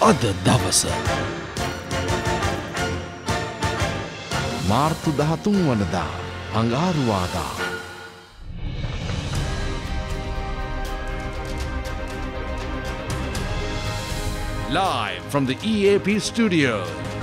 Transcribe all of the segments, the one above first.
අද දවස මාර්තු 13 වනදා අඟහරුවාදා live from the EAP studio.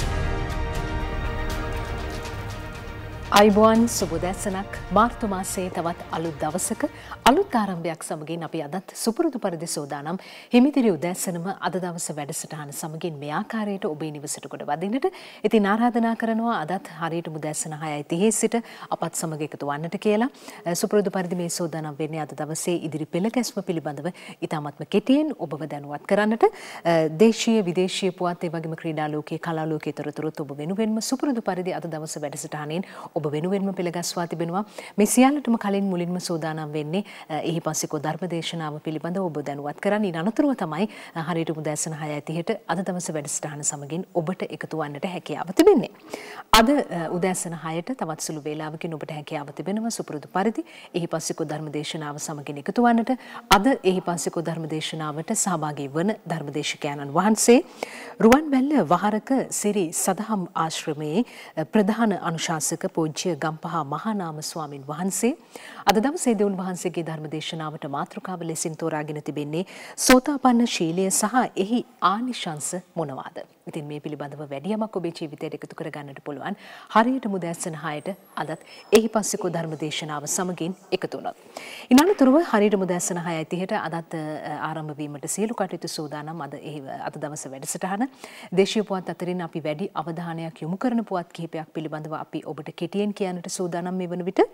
අයිබෝන් සුබදැසනක් මාර්තු මාසයේ තවත් අලුත් දවසක අලුත් ආරම්භයක් සමගින් අපි අදත් සුපුරුදු පරිදි සෝදානම් හිමිතිරි උදෑසනම අද දවස වැඩසටහන සමගින් මේ ආකාරයට ඔබේ නිවසට කොට වදින්නට. ඉතින් ආරාධනා කරනවා අදත් හරියට උදෑසන 6:30 සිට අපත් සමග එකතු වන්නට කියලා. සුපුරුදු පරිදි මේ සෝදානම් වෙන්නේ අද දවසේ ඉදිරි පෙළ ගැස්ම පිළිබඳව ඉතාමත්ම කෙටියෙන් ඔබව දැනුවත් කරන්නට. දේශීය විදේශීය පුවත් ඒ වගේම ක්‍රීඩා ලෝකයේ කලා ලෝකයේ තොරතුරුත් ඔබ වෙනුවෙන්ම සුපුරුදු පරිදි අද දවස වැඩසටහනෙන් ඔබ වෙනුවෙන්ම පෙළගස්වා තිබෙනවා. මේ සියල්ලටම කලින් මුලින්ම සූදානම් වෙන්නේ එහි පස්සිකෝ ධර්මදේශනාව පිළිබඳව ඔබ දැනුවත් කරන්න. ඊට අනතුරුව තමයි හරියට උදෑසන 6:30ට අද දවස වැඩසටහන සමගින් ඔබට එකතු වන්නට හැකියාව තිබෙන්නේ. අද උදෑසන 6ට තවත් සුළු වේලාවකින් ඔබට හැකියාව තිබෙනවා සුපුරුදු පරිදි එහි පස්සිකෝ ධර්මදේශනාව සමගින් එකතු වන්නට. අද එහි පස්සිකෝ ධර්මදේශනාවට සහභාගී වන ධර්මදේශකයන්න් වහන්සේ රුවන්වැල්ල වහරක සිරි සදහම් ආශ්‍රමයේ ප්‍රධාන අනුශාසක පූජ්‍ය ගම්පහ මහානාම ස්වාමින් වහන්සේ. අද දවසේදී උන්වහන්සේගේ ධර්මදේශනාවට මාතෘකාව ලෙසින් තෝරාගෙන තිබෙන්නේ සෝතාපන්න ශීලය සහ එහි ආනිශංස මොනවාද? ඉතින් මේ පිළිබඳව වැඩි යමක් ඔබේ ජීවිතයට එකතු කර ගන්නට පුළුවන්. හරියට උදෑසන 6ට අදත් එහි පස්සිකෝ ධර්මදේශනාව සමගින් එකතු වුණා. ඊනතුරුව හරියට උදෑසන 6:30ට අදත් ආරම්භ වීමට සියලු කටයුතු සූදානම්. අද දවස වැඩසටහන දේශීය පුවත් අතරින් අපි වැඩි අවධානයක් යොමු කරන පුවත් කිහිපයක් පිළිබඳව අපි ඔබට කෙටියෙන් කියන්නට සූදානම් මේ වන විට.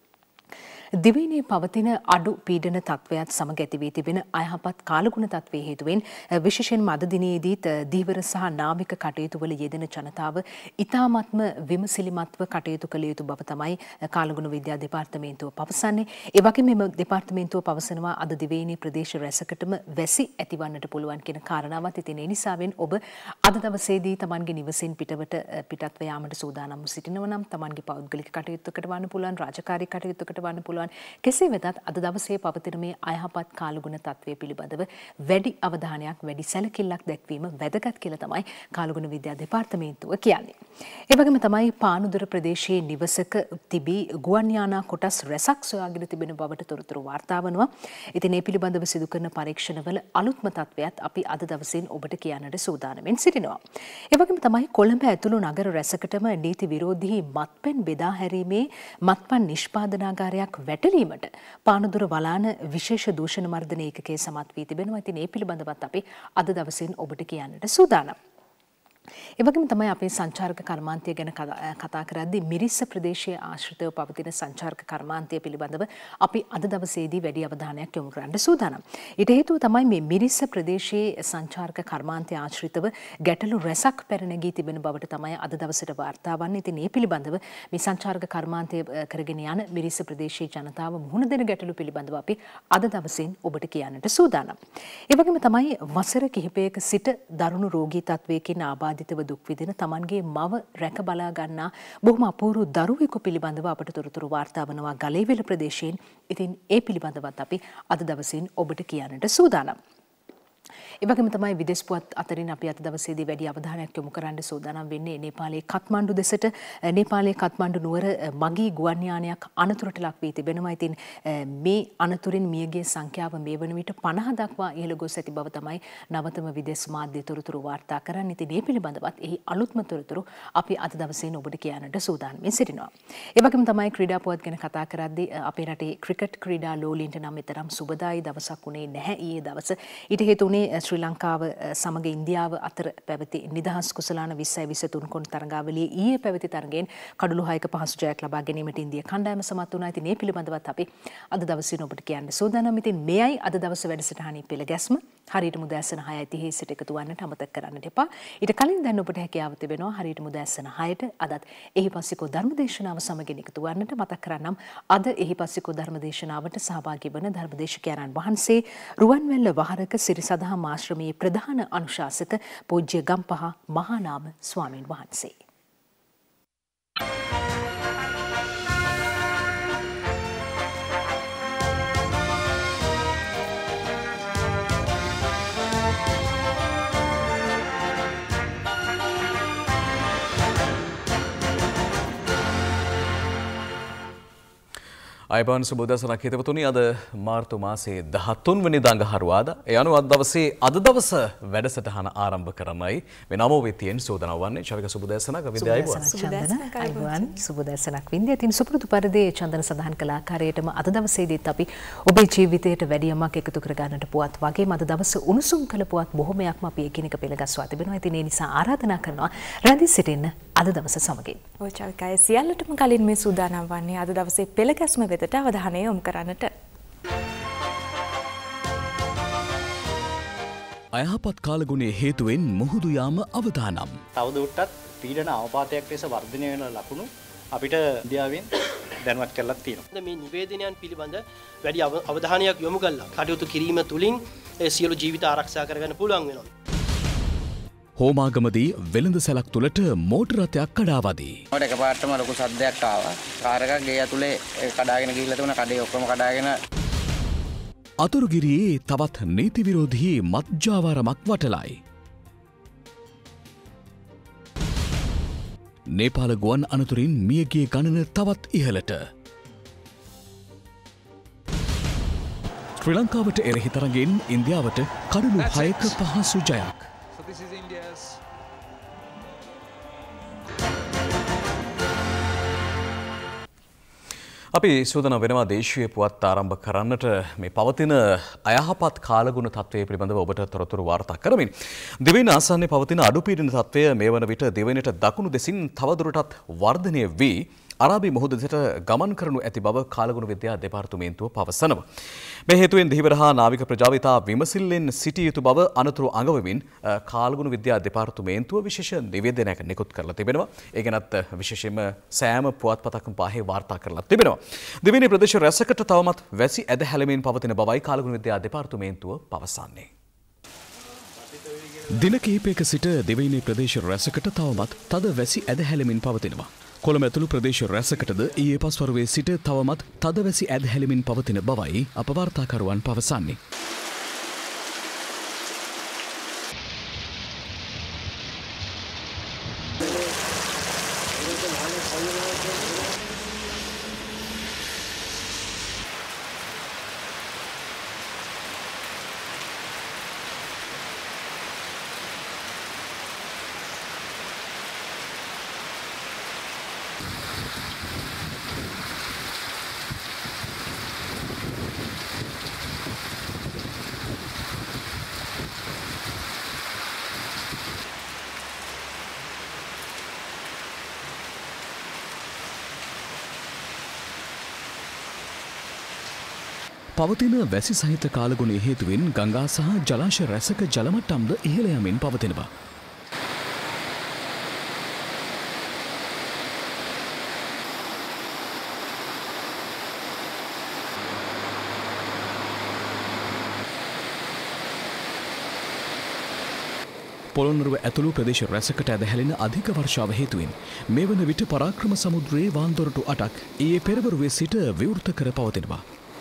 දිවයිනේ පවතින අඩු පීඩන තත්වයක් සමග ඇති වී තිබෙන අයහපත් කාලගුණ තත්වයේ හේතුවෙන් විශේෂයෙන්ම අද දිනේදීත් දීවර සහ නාවික කටයුතු වල යෙදෙන ජනතාව ඉතාමත්ම විමසිලිමත්ව කටයුතු කළ යුතු බව තමයි කාලගුණ විද්‍යා දෙපාර්තමේන්තුව පවසන්නේ. ඒ වගේම මෙම දෙපාර්තමේන්තුව පවසනවා අද දිවයිනේ ප්‍රදේශ රැසකටම වැසි ඇතිවන්නට පුළුවන් කියන කාරණාවත්. ඉතින් ඒ නිසාවෙන් ඔබ අද දවසේදී තමන්ගේ නිවසින් පිටත්ව යාමට සූදානම් සිටිනවා නම් තමන්ගේ පෞද්ගලික කටයුත්තකට වන්න පුළුවන්, රාජකාරී කටයුත්තකට වන්න පුළුවන්. කෙසේ වෙතත් අද දවසේ පවතින මේ අයහපත් කාලගුණ තත්ත්වය පිළිබඳව වැඩි අවධානයක් වැඩි සැලකිල්ලක් දැක්වීම වැදගත් කියලා තමයි කාලගුණ විද්‍යා දෙපාර්තමේන්තුව කියන්නේ. ඒ වගේම තමයි පානුදුර ප්‍රදේශයේ නිවසක තිබී ගුවන් යානා කොටස් රැසක් සොයාගෙන තිබෙන බවට තොරතුරු වාර්තා වනවා. ඉතින් මේ පිළිබඳව සිදු කරන පරීක්ෂණවල අලුත්ම තත්ත්වයක් අපි අද දවසෙන් ඔබට කියන්නට සූදානම්ෙන් සිටිනවා. ඒ වගේම තමයි කොළඹ ඇතුළු නගර රැසකටම නීති විරෝධී මත්පැන් බෙදා හැරීමේ මත්පැන් නිෂ්පාදනාගාරයක් වැටලීමට පානදුර වලාන විශේෂ දූෂණ මර්ධන ඒකකයේ සමත් වී තිබෙනවා. ඉතින් මේ පිළිබඳවත් අපි අද දවසෙන් ඔබට කියන්නට සූදානම්. ඒ වගේම තමයි අපේ සංචාරක කර්මාන්තය ගැන කතා කරද්දී මිරිස්ස ප්‍රදේශයේ ආශ්‍රිතව පවතින සංචාරක කර්මාන්තය පිළිබඳව අපි අද දවසේදී වැඩි අවධානයක් යොමු කරන්න සූදානම්. ඊට හේතුව තමයි මේ මිරිස්ස ප්‍රදේශයේ සංචාරක කර්මාන්තය ආශ්‍රිතව ගැටලු රැසක් පැනනගී තිබෙන බවට තමයි අද දවසට වාර්තා වන්නේ. ඉතින් මේ පිළිබඳව මේ සංචාරක කර්මාන්තය කරගෙන යන මිරිස්ස ප්‍රදේශයේ ජනතාව මුහුණ දෙන ගැටලු පිළිබඳව අපි අද දවසෙන් ඔබට කියන්නට සූදානම්. ඒ වගේම තමයි වසර කිහිපයක සිට දරුණු රෝගී තත්වයකින් ආබාධිතව දුක් විඳින තමන්ගේ මව රැක බලා ගන්නා බොහොම අපූර්ව දරුවෙකු පිළිබඳව අපට තොරතුරු වාර්තා වනවා ගලේවිල ප්‍රදේශයෙන්. ඉතින් ඒ පිළිබඳවත් අපි අද දවසින් ඔබට කියන්නට සූදානම්. ඒ වගේම තමයි විදේශ පුවත් අතරින් අපි අද දවසේදී වැඩි අවධානයක් යොමු කරන්න සූදානම් වෙන්නේ නේපාලයේ කත්මණ්ඩු දෙසට. නේපාලයේ කත්මණ්ඩු නුවර මගී ගුවන් යානයක් අනතුරට ලක් වී තිබෙනවා. ඉතින් මේ අනතුරින් මියගිය සංඛ්‍යාව මේ වන විට 50 දක්වා ඉහළ ගොස් ඇති බව තමයි නවතම විදේශ මාධ්‍ය තොරතුරු වාර්තා කරන්නේ. ඉතින් මේ පිළිබඳවත් එහි අලුත්ම තොරතුරු අපි අද දවසේදී ඔබට කියන්නට සූදානම් සිටිනවා. ඒ වගේම තමයි ක්‍රීඩා පුවත් ගැන කතා කරද්දී අපේ රටේ ක්‍රිකට් ක්‍රීඩා ලෝලීන්ට නම් තරම් සුබදායි දවසක් උනේ නැහැ ඊයේ දවස. ඊට හේතුුනේ ශ්‍රී ලංකාව සමග ඉන්දියාව අතර පැවති නිදහස් කුසලාන 2023 කොන් තරගාවලියේ ඊයේ පැවති තරගයෙන් කඩලු 6ක පහසු ජයක් ලබා ගැනීමට ඉන්දිය කණ්ඩායම සමත් වුණා. ඉතින් මේ පිළිබඳවත් අපි අද දවසේ ඔබට කියන්න සූදානම්. ඉතින් මෙයයි අද දවස වැඩසටහනේ පෙළ ගැස්ම. හරියට උදෑසන 6:30 සිට එකතු වන්නට අමතක කරන්නට එපා. ඊට කලින් දැන් ඔබට හැකියාව තිබෙනවා හරියට උදෑසන 6ට අදත් එහි පස්සිකෝ ධර්මදේශනාව සමගින් එකතු වන්නට. මතක් කරන්නම් අද එහි පස්සිකෝ ධර්මදේශනාවට සහභාගී වන ධර්මදේශකයන්න් වහන්සේ රුවන්වැල්ල වහරක සිරි සදහම් ආශ්‍රමයේ ප්‍රධාන අනුශාසක පූජ්‍ය ගම්පහ මහානාම ස්වාමීන් වහන්සේ. අයිබෝන් සුබෝදසනක් හිතවතුනි අද මාර්තු මාසයේ 13 වෙනිදා අඟහරුවාදා ඒ අනුව අද දවස වැඩසටහන ආරම්භ කරන්නයි මේ නමෝ වෙතියෙන් සෝදනා වන්නේ චරික සුබෝදසනක් විද්‍ය අයිබෝන් සුබෝදසනක් වින්දි ඉතින් සුපුරුදු පරිදි චන්දන සඳහන් කළ ආකාරයටම අද දවසේදීත් අපි ඔබේ ජීවිතයට වැඩි යමක් එකතු කර ගන්නට පුවත් වගේම අද දවසේ උණුසුම් කළ පුවත් බොහොමයක්ම අපි එකිනෙක පෙළගස්වා තිබෙනවා. ඉතින් ඒ නිසා ආරාධනා කරනවා රැඳී සිටින්න අද දවස සමගින්. ඔය චරිකය සියල්ලටම කලින් මේ සූදානම් වන්නේ අද දවසේ පෙළගැස්ම වෙතට අවධානය යොමු කරන්නට. අයහපත් කාලගුණයේ හේතුවෙන් මුහුදු යාම අවදානම්. තවදුරටත් පීඩන අවපාතයක් ලෙස වර්ධනය වෙන ලකුණු අපිට ඉන්දියාවෙන් දැනුවත් කරලා තියෙනවා. මේ නිවේදනයන් පිළිබඳ වැඩි අවධානයක් යොමු කළා. කටයුතු කිරීම තුළින් සියලු ජීවිත ආරක්ෂා කරගන්න පුළුවන් වෙනවා. හෝමාගමදී වෙළඳ සැලක් තුළට මෝටර රථයක් කඩාවදී. මට එකපාරටම ලොකු සද්දයක් ආවා. කාර් එකක් ගේ ඇතුලේ කඩාගෙන ගිහිල්ලා තිබුණා. කඩේ ඔක්කොම කඩාගෙන. අතුරුගිරියේ තවත් නීති විරෝධී මත්ජාවාරමක් වටලයි. නේපාල ගුවන් අනතුරින් මියගිය ගණන තවත් ඉහළට. ශ්‍රී ලංකාවට එරෙහි තරගෙන් ඉන්දියාවට කඩලු 6ක පහසු ජයක්. අපි සූදානම් වෙනවා දේශීය පුවත් ආරම්භ කරන්නට මේ පවතින අයහපත් කාලගුණ තත්ත්වය පිළිබඳව ඔබට තොරතුරු වාර්තා කරමින් දිවයින ආසන්නයේ පවතින අඩුපීඩන තත්ත්වය මේ වන විට දිවයිනට දකුණු දෙසින් තවදුරටත් වර්ධනය වී අරාබි මුහුද දෙසට ගමන් කරනු ඇති බව කාලගුණ විද්‍යා දෙපාර්තමේන්තුව පවසනවා. මේ හේතුවෙන් දිහිවර හා නාවික ප්‍රජාව ඉතා විමසිල්ලෙන් සිටිය යුතු බව අනතුරු අඟවමින් කාලගුණ විද්‍යා දෙපාර්තමේන්තුව විශේෂ නිවේදනයක් නිකුත් කරලා තිබෙනවා. ඒ ගැනත් විශේෂයෙන්ම සෑම පුවත්පතක්ම පාහේ වාර්තා කරලා තිබෙනවා. දිවයිනේ ප්‍රදේශ රැසකට තවමත් වැසි ඇද හැලෙමින් පවතින බවයි කාලගුණ විද්‍යා දෙපාර්තමේන්තුව පවසන්නේ. දින කිහිපයක සිට දිවයිනේ ප්‍රදේශ රැසකට තවමත් තද වැසි ඇද හැලෙමින් පවතිනවා. කොළඹ ඇතුළු ප්‍රදේශ රැසකටද ඊයේ පස්වරුවේ සිට තවමත් තද වැසි ඇද හැලෙමින් පවතින බවයි අප වාර්තාකරුවන් පවසන්නේ. පවතින වැසි සහිත කාලගුණයේ හේතුවෙන් ගංගා සහ ජලාශ රැසක ජලමට්ටම්ද ඉහළ යමින් පවතිනවා. පොළොන්නරුව ඇතුළු ප්‍රදේශ රැසකට ඇද හැලෙන අධික වර්ෂාව හේතුවෙන් මේ වන විට පරාක්‍රම සමුද්‍රයේ වාන්දොරටු 8ක් ඊයේ පෙරවරුවේ සිට විවෘත කර පවතිනවා.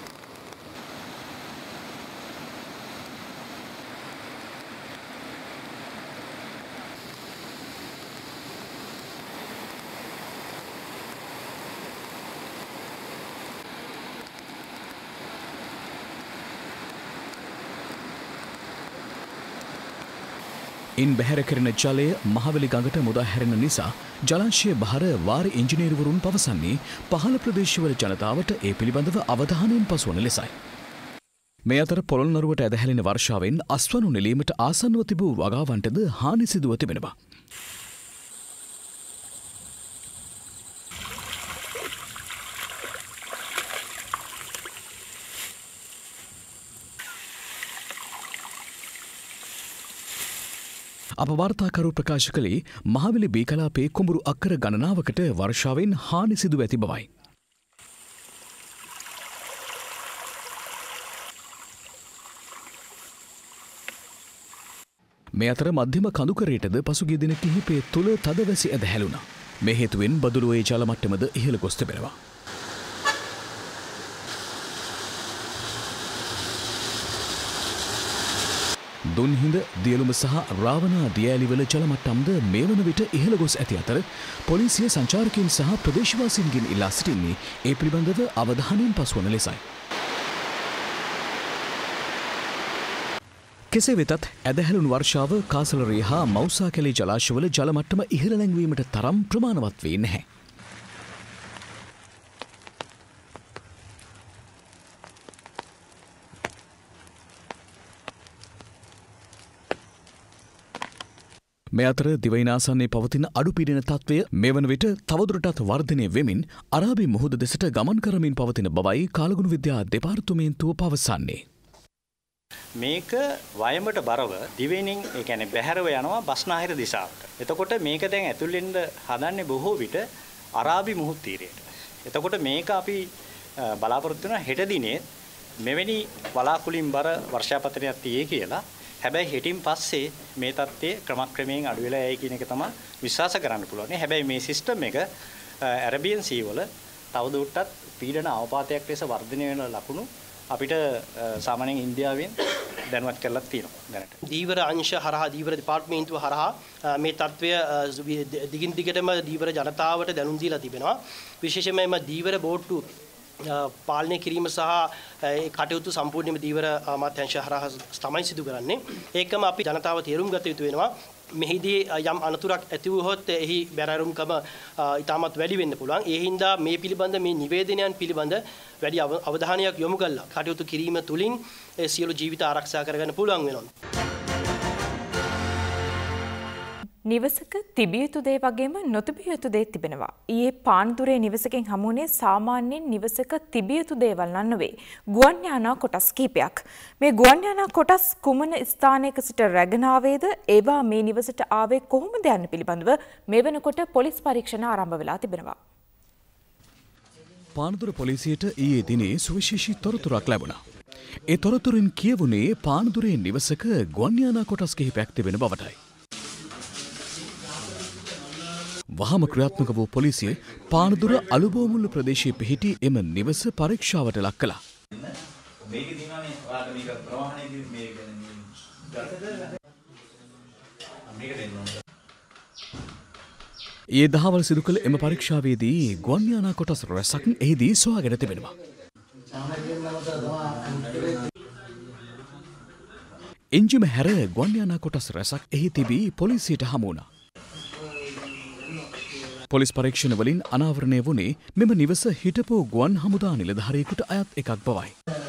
ඉන් බැහැර කරන ජලය මහවැලි ගඟට මුදා හැරෙන නිසා ජලාශය බහර වාර ඉංජිනේරුවරුන් පවසන්නේ පහළ ප්‍රදේශවල ජනතාවට ඒ පිළිබඳව අවධානයෙන් පසුවන ලෙසයි. මේ අතර පොළොන්නරුවට ඇද හැලෙන වර්ෂාවෙන් අස්වනු නෙලීමට ආසන්නව තිබූ වගාවන්ටද හානි සිදුව තිබෙනවා. අප වාර්තාකරු ප්‍රකාශ කළේ මහවැලි බී කලාපයේ කුඹුරු අක්කර ගණනාවකට වර්ෂාවෙන් හානි සිදුව ඇති බවයි. මේ අතර මධ්‍යම කඳුකරයටද පසුගිය දින කිහිපය තුළ තද වැසි ඇද හැලුණා. මේ හේතුවෙන් බදුලුවේ ජල මට්ටමද ඉහළ ගොස් තිබෙනවා. දුන්හිඳ දියලුම සහ රාවණා දියඇලිවල ජල මට්ටම්ද මේ වන විට ඉහළ ගොස් ඇති අතර පොලිසිය සංචාරකයන් සහ ප්‍රදේශවාසීන්ගෙන් ඉල්ලා සිටින්නේ ඒ පිළිබඳව අවධානයෙන් පසුවන ලෙසයි. කෙසේ වෙතත් ඇදහැළුණු වර්ෂාව කාසලරේ හා මෞසා කැලේ ජලාශවල ජල මට්ටම ඉහළ ලැංවීමට තරම් ප්‍රමාණවත් වේ නැහැ. මේ අතර දිවයින ආසන්නයේ පවතින අඩුපීඩන තත්ත්වය මේ වන විට තවදුරටත් වර්ධනය වෙමින් අරාබි මුහුද දෙසට ගමන් කරමින් පවතින බවයි කාලගුණ විද්‍යා දෙපාර්තමේන්තුව පවසන්නේ. මේක වයඹට බරව දිවෙනින් ඒ කියන්නේ බැහැරව යනවා බස්නාහිර දිශාවට. එතකොට මේක දැන් ඇතුල් වෙන්න හදන්නේ බොහෝ විට අරාබි මුහුද් තීරයට. එතකොට මේක අපි බලාපොරොත්තු වෙනවා හෙට දිනේ මෙවැනි වලාකුලින් බර වර්ෂාපතනයක් තියේ කියලා. හැබැයි හෙටින් පස්සේ මේ තත්ත්වය ක්‍රමක්‍රමයෙන් අඩු වෙලා යයි කියන එක තමයි විශ්වාස කරන්න පුළුවන්. හැබැයි මේ සිස්ටම් එක ඇරබියන් සී වල තවදුරටත් පීඩන අවපාතයක් ලෙස වර්ධනය වෙන ලකුණු අපිට සාමාන්‍යයෙන් ඉන්දියාවෙන් දැනුවත් කරලා තියෙනවා දැනට. දීවර අංශ හරහා දීවර දෙපාර්තමේන්තුව හරහා මේ තත්ත්වය දිගින් දිගටම දීවර ජනතාවට දැනුම් දීලා තිබෙනවා. විශේෂයෙන්ම දීවර බෝට්ටු පාලනය කිරීම සහ ඒ කටයුතු සම්පූර්ණයෙන්ම දීවර අමාත්‍යාංශ හරහා තමයි සිදු කරන්නේ. ඒකම අපි ජනතාව තේරුම් ගත යුතු වෙනවා. මෙහිදී යම් අනතුරක් ඇති වුවහොත් එහි බැරෑරුම්කම ඉතාමත් වැඩි වෙන්න පුළුවන්. ඒ හින්දා මේ පිළිබඳ මේ නිවේදනයන් පිළිබඳ වැඩි අවධානයක් යොමු කළා කටයුතු කිරීම තුළින් ඒ සියලු ජීවිත ආරක්ෂා කරගන්න පුළුවන් වෙනවා. නිවසක තිබිය යුතු දේ වගේම නොතිබිය යුතු දේ තිබෙනවා. ඊයේ පාන්දුරේ නිවසකින් හමුුනේ සාමාන්‍යයෙන් නිවසක තිබිය යුතු දේවල් නොවේ. ගුවන් යානා කොටස් කිහිපයක්. මේ ගුවන් යානා කොටස් කුමන ස්ථානයක සිට රැගෙන ආවේද? ඒවා මේ නිවසට ආවේ කොහොමද යන්න පිළිබඳව මේ වෙනකොට පොලිස් පරීක්ෂණ ආරම්භ වෙලා තිබෙනවා. පානදුර පොලිසියට ඊයේ දිනේ සුවිශේෂී තොරතුරක් ලැබුණා. ඒ තොරතුරින් කියවුණේ පානදුරේ නිවසක ගුවන් යානා කොටස් කිහිපයක් තිබෙන බවටයි. වහම ක්‍රියාත්මක වූ පොලිසිය පානදුර අලුබෝමුල්ල ප්‍රදේශයේ පිහිටි එම නිවස පරීක්ෂාවට ලක් කළා. ඊයේ දහවල් සිදු කළ එම පරීක්ෂාවේදී ගුවන් යානා කොටස් රැසක් එහිදී සොයාගෙන තිබෙනවා. එන්ජිම හැර ගුවන් යානා කොටස් රැසක් එහි තිබී පොලිසියට හමු වුණා. පොලිස් පරීක්ෂණ වලින් අනාවරණය වුණේ මෙම නිවස හිටපු ගුවන් හමුදා නිලධාරියෙකුට අයත් එකක් බවයි.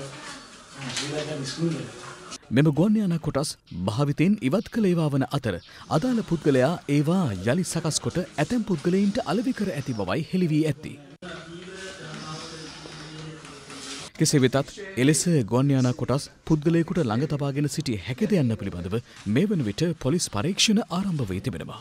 මෙම ගුවන් යානා කොටස් භාවිතයෙන් ඉවත් කළ ඒවා වන අතර අදාළ පුද්ගලයා ඒවා යලි සකස් කොට ඇතැම් පුද්ගලයින්ට අලෙවි කර ඇති බවයි හෙළි වී ඇත්තේ. කෙසේ වෙතත් එලෙස ගුවන් යානා කොටස් පුද්ගලයෙකුට ළඟ තබාගෙන සිටිය හැකිද යන්න පිළිබඳව මේ වන විට පොලිස් පරීක්ෂණ ආරම්භ වී තිබෙනවා.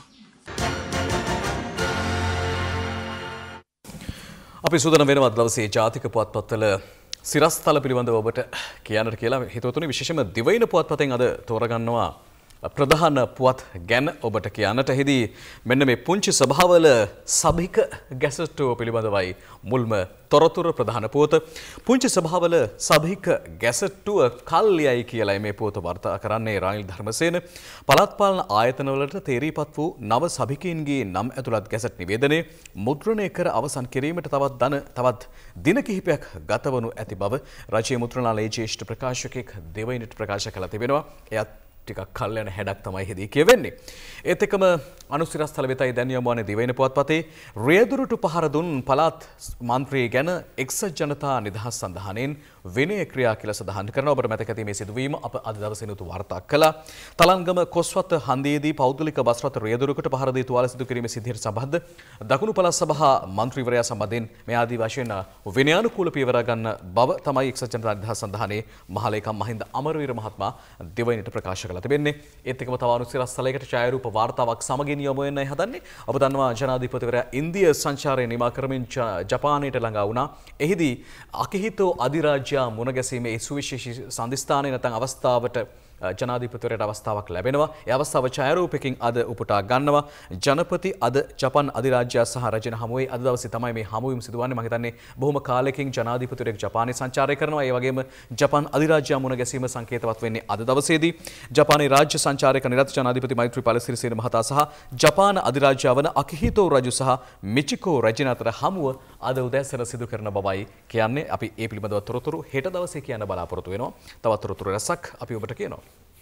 අපි සූදානම් වෙනවා දවසේ ජාතික පුවත්පත්වල සිරස්තල පිළිබඳව ඔබට කියන්නට කියලා හිතවතුනි. විශේෂයෙන්ම දිවයින පුවත්පතෙන් අද තෝරගන්නවා ප්‍රධාන පුවත් ගැන ඔබට කියන්නට. එහිදී මෙන්න මේ පුංචි සභාවල සභික ගැසට්ටුව පිළිබඳවයි මුල්ම තොරතුර ප්‍රධාන පුවත. පුංචි සභාවල සභික ගැසට්ටුව කල්ලියයි කියලායි මේ පුවත වාර්තා කරන්නේ රනිල් ධර්මසේන. පළාත් පාලන ආයතනවලට තේරීපත් වූ නව සභිකයින්ගේ නම් ඇතුළත් ගැසට් නිවේදනය මුද්‍රණය කර අවසන් කිරීමට තවත් දින කිහිපයක් ගතවනු ඇති බව රජයේ මුද්‍රණාලයේ ජ්‍යෙෂ්ඨ ප්‍රකාශකෙක් දෙවයිනට ප්‍රකාශ කළ තිබෙනවා. එයත් ටිකක් කල් යන හැඩක් තමයි හෙදී කියවෙන්නේ. ඒත් එක්කම අනුසිරස්තල වෙතයි දැන් යොමු වන්නේ දිවයින පුවත්පතේ රියදුරට පහර දුන් පළාත් මන්ත්‍රී ගැන එක්සත් ජනතා නිදහස් සන්ධානයෙන් විනය ක්‍රියා කියලා සඳහන් කරනවා. ඔබට මතක ඇති මේ සිදුවීම අප අද දවසේ නුතු වාර්තා කළා. තලංගම කොස්වත හන්දියේදී පෞද්ගලික බස් රථ රියදුරකට පහර දී තුවාල සිදු කිරීමේ සිද්ධියට සම්බන්ධ දකුණු පළාත් සභා මන්ත්‍රීවරයා සම්බන්ධයෙන් මේ ආදී වශයෙන් විනයානුකූල පියවර ගන්න බව තමයි එක්සත් ජනතා නිදහස් සන්ධානයේ මහලේකම් මහින්ද අමරවීර මහත්මයා දිවයිනට ප්‍රකාශ කළා තිබෙන්නේ. ඒත් එක්කම තව අනුසිරස්තලයකට ඡායාරූප වාර්තාවක් සමගින් යොමු වෙන්නයි හදන්නේ. ඔබ දන්නවා ජනාධිපතිවරයා ඉන්දිය සංචාරය නිමා කරමින් ජපානයට ළඟා වුණා. එහිදී අකිහිතෝ අධිරාජ්‍ය මුණ ගැසීමේ සුවිශේෂී සම්දිස්ථානයේ නැත්නම් අවස්ථාවට ජනාධිපතිවරයාට අවස්ථාවක් ලැබෙනවා. ඒ අවස්ථාව ඡායාරූපකින් අද උපුටා ගන්නවා. ජනපති අද ජපාන් අධිරාජ්‍යය සහ රජන හමුවේ අද දවසේ තමයි මේ හමුවීම සිදුවන්නේ. මම හිතන්නේ බොහොම කාලෙකින් ජනාධිපතිවරයෙක් ජපානයේ සංචාරය කරනවා. ඒ වගේම ජපාන් අධිරාජ්‍යය මුණ ගැසීම සංකේතවත් වෙන්නේ අද දවසේදී. ජපානයේ රාජ්‍ය සංචාරක නිරත ජනාධිපති මෛත්‍රීපාල සිරිසේන මහතා සහ ජපාන අධිරාජ්‍යය වන අකිහිතෝ රජු සහ මිචිකෝ රජින අතර හමුව අද උදෑසන සිදු කරන බවයි කියන්නේ. අපි ඒ පිළිබඳව තොරතුරු හෙට දවසේ කියන්න බලාපොරොත්තු වෙනවා. තවත් තොරතුරු රසක් අපි ඔබට කියනවා.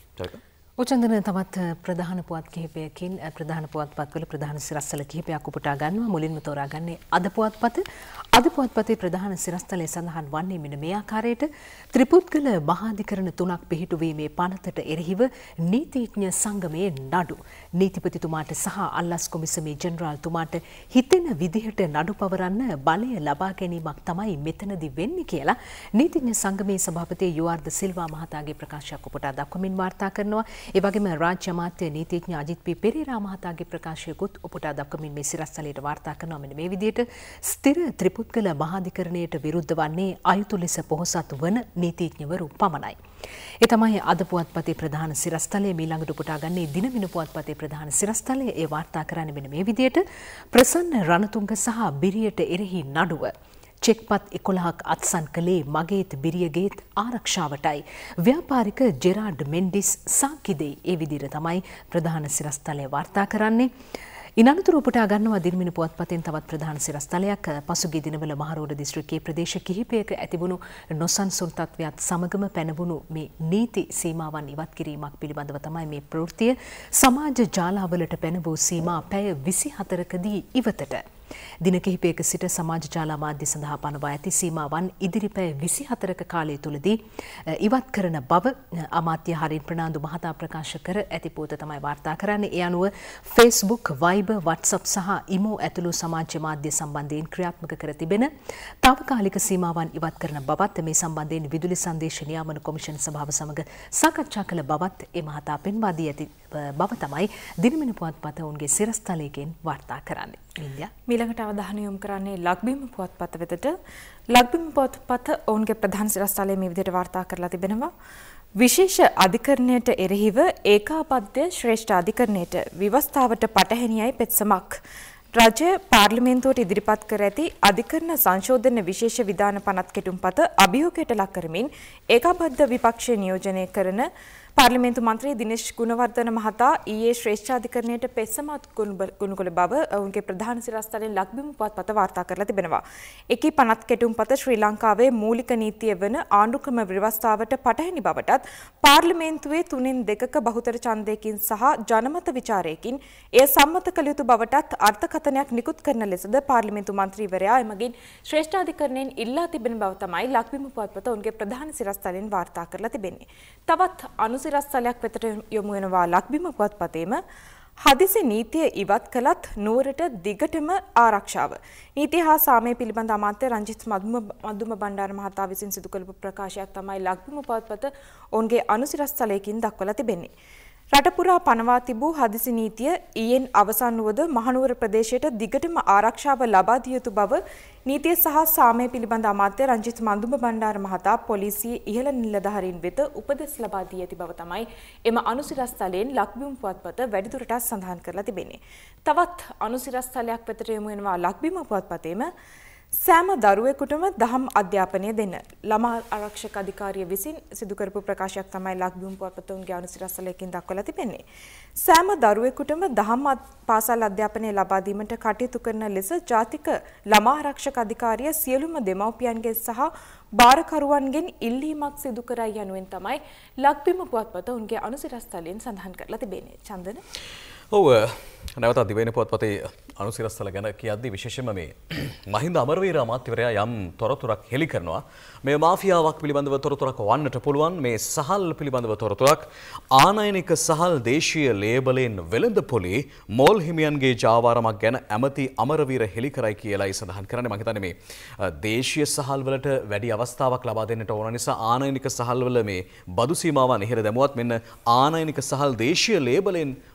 උචන්දන තවත් ප්‍රධාන පුවත් කිහිපයකින් ප්‍රධාන පුවත්පත්වල ප්‍රධාන සිරස්තල කිහිපයක් උපුටා ගන්නවා. මුලින්ම තෝරාගන්නේ අද පුවත්පත. අද පුවත්පතේ ප්‍රධාන සිරස්තලයේ සඳහන් වන්නේ මෙන්න මේ ආකාරයට ත්‍රිපුද්ගල මහාධිකරණ 3ක් පිහිටුවීමේ පනතට එරෙහිව නීතිඥ සංගමයේ නඩු. නීතිපතිතුමාට සහ අල්ලස් කොමිසමේ ජෙනරාල්තුමාට හිතෙන විදිහට නඩු පවරන්න බලය ලබා ගැනීමක් තමයි මෙතනදී වෙන්නේ කියලා නීතිඥ සංගමේ සභාපති යුආර් ද සිල්වා මහතාගේ ප්‍රකාශයක් උපුටා දක්වමින් වාර්තා කරනවා. ඒ වගේම රාජ්‍ය අමාත්‍ය නීතිඥ අජිත් පී පෙරේරා මහතාගේ ප්‍රකාශයකුත් උපුටා දක්වමින් මේ සිරස්තලයට වාර්තා කරනවා. මෙන්න මේ විදිහට ස්ථිර ත්‍රිපුද්ගල මහාධිකරණයට විරුද්ධ වන්නේ අයුතු ලෙස පොහොසත් වන නීතිඥවරු පමණයි. ඒ තමයි අද පුවත්පතේ ප්‍රධාන සිරස්තලයේ. ඊළඟට උපුටා ගන්නේ දිනමින පුවත්පතේ ප්‍රධාන සිරස්තලයේ. ඒ වාර්තා කරන්නේ මෙන්න මේ විදිහට ප්‍රසන්න රණතුංග සහ බිරියට එරෙහි නඩුව. චෙක්පත් 11ක් අත්සන් කළේ මගේත් බිරියගේත් ආරක්ෂාවටයි. ව්‍යාපාරික ජෙරාඩ් මෙන්ඩිස් සාක්කි දෙයි. ඒ විදිහට තමයි ප්‍රධාන සිරස්තලය වාර්තා කරන්නේ. ඉනතුරු උපුටා ගන්නවා දිනමින පුවත්පතෙන් තවත් ප්‍රධාන සිරස්තලයක්. පසුගිය දිනවල මහරෝඩ දිස්ත්‍රික්කයේ ප්‍රදේශ කිහිපයක ඇතිවුණු නොසන්සුන් තත්ත්වයක් සමගම පැනවුණු මේ නීති සීමාවන් ඉවත් කිරීමක් පිළිබඳව තමයි මේ ප්‍රවෘත්තිය. සමාජ ජාලාවලට පැන වූ සීමා පැය 24කදී ඉවතට. දින කිහිපයක සිට සමාජ ජාල මාධ්‍ය සඳහා පනවා ඇති සීමාවන් ඉදිරි පැය 24ක කාලය තුලදී ඉවත් කරන බව අමාත්‍ය හරින් ප්‍රනාන්දු මහතා ප්‍රකාශ කර ඇති පොත තමයි වාර්තා කරන්නේ. ඒ අනුව Facebook, Viber, WhatsApp සහ Imo ඇතුළු සමාජ මාධ්‍ය සම්බන්ධයෙන් ක්‍රියාත්මක කර තිබෙන තාවකාලික සීමාවන් ඉවත් කරන බවත් මේ සම්බන්ධයෙන් විදුලි සංදේශ නියාමන කොමිෂන් සභාව සමග සාකච්ඡා කළ බවත් ඒ මහතා පෙන්වා දී ඇති බව තමයි දිනමින පුවත්පත ඔවුන්ගේ සිරස්තලයකින් වාර්තා කරන්නේ. ඊළඟට අවධානය යොමු කරන්නේ ලක්බිම පුවත්පත වෙතට. ලක්බිම පුවත්පත ඔවුන්ගේ ප්‍රධාන සිරස්තලයේ මේ විදිහට වාර්තා කරලා තිබෙනවා. විශේෂ අධිකරණයට එරෙහිව ඒකාබද්ධ ශ්‍රේෂ්ඨ අධිකරණයට ව්‍යවස්ථාවට පටහැනියයි පෙත්සමක්. රජය පාර්ලිමේන්තුවට ඉදිරිපත් කර ඇති අධිකරණ සංශෝධන විශේෂ විධාන පනත් කෙටුම්පත අභියෝගයට ලක් කරමින් ඒකාබද්ධ විපක්ෂය නියෝජනය කරන පාර්ලිමේන්තු මන්ත්‍රී දිනේෂ් ගුණවර්ධන මහතා ඊයේ ශ්‍රේෂ්ඨාධිකරණයට පෙත්සමක් ගොනු කළ බව ඔවුන්ගේ ප්‍රධාන සිරස්තලෙන් ලක්බිම පුවත්පත වාර්තා කරලා තිබෙනවා. එකී පනත් කෙටුම්පත ශ්‍රී ලංකාවේ මූලික නීතිය වන ආණ්ඩුක්‍රම ව්‍යවස්ථාවට පටහැනි බවටත් පාර්ලිමේන්තුවේ 3/2ක බහුතර ඡන්දයකින් සහ ජනමත විචාරයකින් එය සම්මත කළ යුතු බවටත් අර්ථකථනයක් නිකුත් කරන ලෙසද පාර්ලිමේන්තු මන්ත්‍රීවරයා එමගින් ශ්‍රේෂ්ඨාධිකරණයෙන් ඉල්ලා තිබෙන බව තමයි ලක්බිම පුවත්පත ඔවුන්ගේ ප්‍රධාන සිරස්තලෙන් වාර්තා කරලා තිබෙන්නේ. තවත් සිරස්තලයක් වෙතට යොමු වෙනවා ලක්බිම පුවත්පතේම. හදිසි නීතිය ඉවත් කළත් නුවරට දිගටම ආරක්ෂාව. නීතිය හා සාමය පිළිබඳ අමාත්‍ය රංජිත් මදුම බණ්ඩාර මහතා විසින් සිදු කළ ප්‍රකාශයක් තමයි ලක්බිම පුවත්පත ඔවුන්ගේ අනුසිරස්තලයකින් දක්වලා තිබෙන්නේ. රට පුරා පනවා තිබූ හදිසි නීතිය ඊයෙන් අවසන් වුවද මහනුවර ප්‍රදේශයට දිගටම ආරක්ෂාව ලබා දිය යුතු බව නීතිය සහ සාමය පිළිබඳ අමාත්‍ය රංජිත් මදුම බණ්ඩාර මහතා පොලිසියේ ඉහළ නිලධාරීන් වෙත උපදෙස් ලබා දී ඇති බව තමයි එම අනුසිරස්තලයෙන් ලක්බිම පුවත්පත වැඩිදුරටත් සඳහන් කරලා තිබෙන්නේ. තවත් අනුසිරස්තලයක් වෙතට යොමු වෙනවා ලක්බිම පුවත්පතේම. සෑම දරුවෙකුටම දහම් අධ්‍යාපනය දෙන්න ළමා ආරක්ෂක අධිකාරිය විසින් සිදු කරපු ප්‍රකාශයක් තමයි ලක්බිම පුවත්පතේ අනුසිරස්තලයකින් දක්වලා තිබෙන්නේ. සෑම දරුවෙකුටම දහම් පාසල් අධ්‍යාපනය ලබා දීමට කටයුතු කරන ලෙස ජාතික ළමා ආරක්ෂක අධිකාරිය සියලුම දෙමව්පියන්ගේ සහ භාරකරුවන්ගෙන් ඉල්ලීමක් සිදු කරයි යනුවෙන් තමයි ලක්බිම පුවත්පත උන්ගේ අනුසිරස්තලයෙන් සඳහන් කරලා තිබෙන්නේ. චන්දන ඔව් නැවත දිවයින පුවත්පතේ අනුසිරස්තල ගැන කියද්දී විශේෂයෙන්ම මේ මහින්ද අමරවීර අමාත්‍යවරයා යම් තොරතුරක් හෙළි කරනවා. මේ මාෆියාවක් පිළිබඳව තොරතුරක් වන්නට පුළුවන්. මේ සහල් පිළිබඳව තොරතුරක් ආනයනික සහල් දේශීය ලේබලෙන් වෙළඳපොලේ මෝල් හිමියන්ගේ ජාවාරමක් ගැන ඇමති අමරවීර හෙළි කරයි කියලායි සඳහන් කරන්නේ. මම හිතන්නේ මේ දේශීය සහල් වලට වැඩි අවස්ථාවක් ලබා දෙන්නට ඕන නිසා ආනයනික සහල් වල මේ බදු සීමාවන් ඉහළ දැමුවත් මෙන්න ආනයනික සහල් දේශීය ලේබලෙන්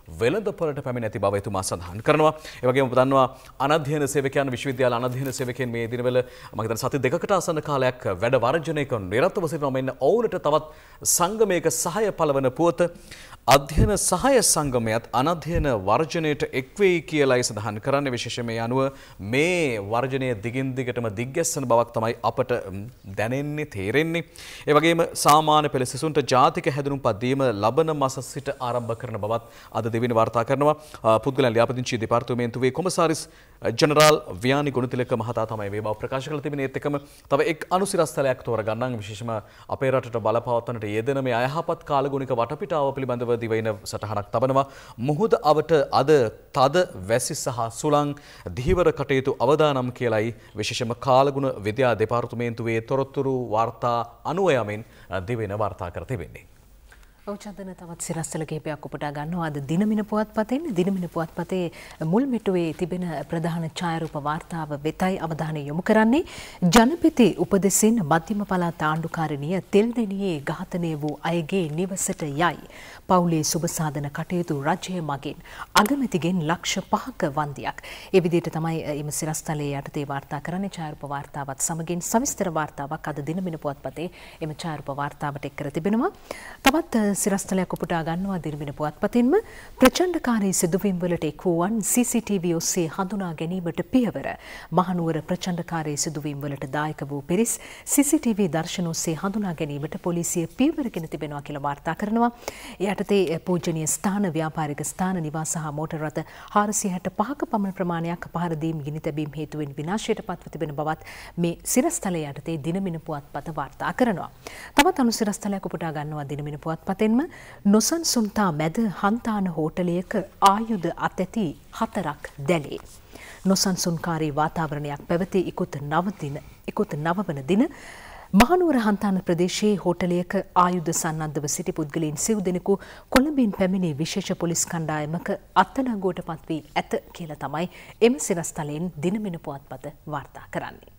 වෙළඳපොළට පැමිණ ඇති බව එතුමා සඳහන් කරනවා. ඒ වගේම ඔබ දන්නවා අනධ්‍යයන සේවකයන් විශ්වවිද්‍යාල අනධ්‍යයන සේවකයන් මේ දිනවල මම හිතන්නේ සති දෙකකට ආසන්න කාලයක් වැඩ වර්ජනයක නිරතව සිටිනවා. මෙන්න ඔවුන්ට තවත් සංගමයක සහාය පළවන පුවත අධ්‍යයන සහාය සංගමයත් අනධ්‍යයන වර්ජනයට එක්වෙයි කියලායි සඳහන් කරන්නේ. විශේෂයෙන් මේ අනුව මේ වර්ජනය දිගින් දිගටම දිග්ගැස්සන බවක් තමයි අපට දැනෙන්නේ තේරෙන්නේ. ඒ වගේම සාමාන්‍ය පෙළ සිසුන්ට ජාතික හැඳුනුම්පත් දීම ලබන මාස සිට ආරම්භ කරන බවත් අද දෙවෙනි වාර්තා කරනවා. පුද්ගලයන් ලියාපදිංචි දෙපාර්තමේන්තුවේ කොමසාරිස් ජනරාල් ව්‍යානි ගුණතිලක මහතා තමයි මේ බව ප්‍රකාශ කළ තිබෙන. ඒත් එකම තව එක් අනුසිරස්තලයක් තෝරගන්නම්. විශේෂම අපේ රටට බලපවත්වන්නට යෙදෙන මේ අයහපත් කාලගුණික වටපිටාව පිළිබඳව දිවයින සටහනක් තබනවා. මුහුද අවට අද තද වැසි සහ සුළං ධීවර කටයුතු අවදානම් කියලයි විශේෂම කාලගුණ විද්‍යා දෙපාර්තමේන්තුවේ තොරතුරු වාර්තා අනුව යමින් දිවයින වාර්තා කර තිබෙන්නේ. ඔව්චන්දන තවත් සිරස්තල කිහිපයක් උපුටා ගන්නවා. අද දිනමින පුවත්පතෙන් දිනමින පුවත්පතේ මුල් මිටුවේ තිබෙන ප්‍රධාන ඡායාරූප වාර්තාව වෙතයි අවධානය යොමු කරන්නේ. ජනපති උපදෙසින් මධ්‍යම පළාත් ආණ්ඩුකාරණිය තෙල්දෙණියේ ඝාතනය වූ අයගේ නිවසට යයි. පවුලේ සුබ සාධන කටයුතු රජය මගින් අගමැතිගෙන් ලක්ෂ 5ක වන්දියක්. ඒ විදිහට තමයි එම සිරස්තලයේ යටතේ වාර්තා කරන්නේ. ඡායාරූප වාර්තාවත් සමගින් සවිස්තර වාර්තාවක් අද දිනමින පුවත්පතේ එම ඡායාරූප වාර්තාවට එක් කර තිබෙනවා. තවත් සිරස්තලයක් උපුටා ගන්නවා දිනමින පුවත්පතින්ම ප්‍රචණ්ඩකාරී සිදුවීම් වලට එක් වූවන් CCTV ඔස්සේ හඳුනා ගැනීමට පියවර. මහනුවර ප්‍රචණ්ඩකාරී සිදුවීම් වලට දායක වූ පිරිස් CCTV දර්ශන ඔස්සේ හඳුනා ගැනීමට පොලිසිය පියවරගෙන තිබෙනවා කියලා වාර්තා කරනවා. යටතේ පූජනීය ස්ථාන ව්‍යාපාරික ස්ථාන නිවාස සහ මෝටර් රථ 465ක පමණ ප්‍රමාණයක් පහර දීම් ගිනි තැබීම් හේතුවෙන් විනාශයට පත්ව තිබෙන බවත් මේ සිරස්තලයේ යටතේ දිනමින පුවත්පත වාර්තා කරනවා. තවත් අනුසිරස්තලයක් උපුටා ගන්නවා දිනමින පුවත්පතෙන්ම නොසන්සුන්තා මැද හන්තාන හෝටලයක ආයුධ අතැති 4ක් දැලේ. නොසන්සුන්කාරී වාතාවරණයක් පැවති ඉකුත් 9 වන දින මහනුවර හන්තාන ප්‍රදේශයේ හෝටලයක ආයුධ සන්නද්ධව සිටි පුද්ගලයන් සිව් දෙනෙකු කොළඹින් පැමිණි විශේෂ පොලිස් කණ්ඩායමක අත්අඩංගුවට පත් වී ඇත කියලා තමයි එම සිරස්තලයෙන් දිනමින පුවත්පත වාර්තා කරන්නේ.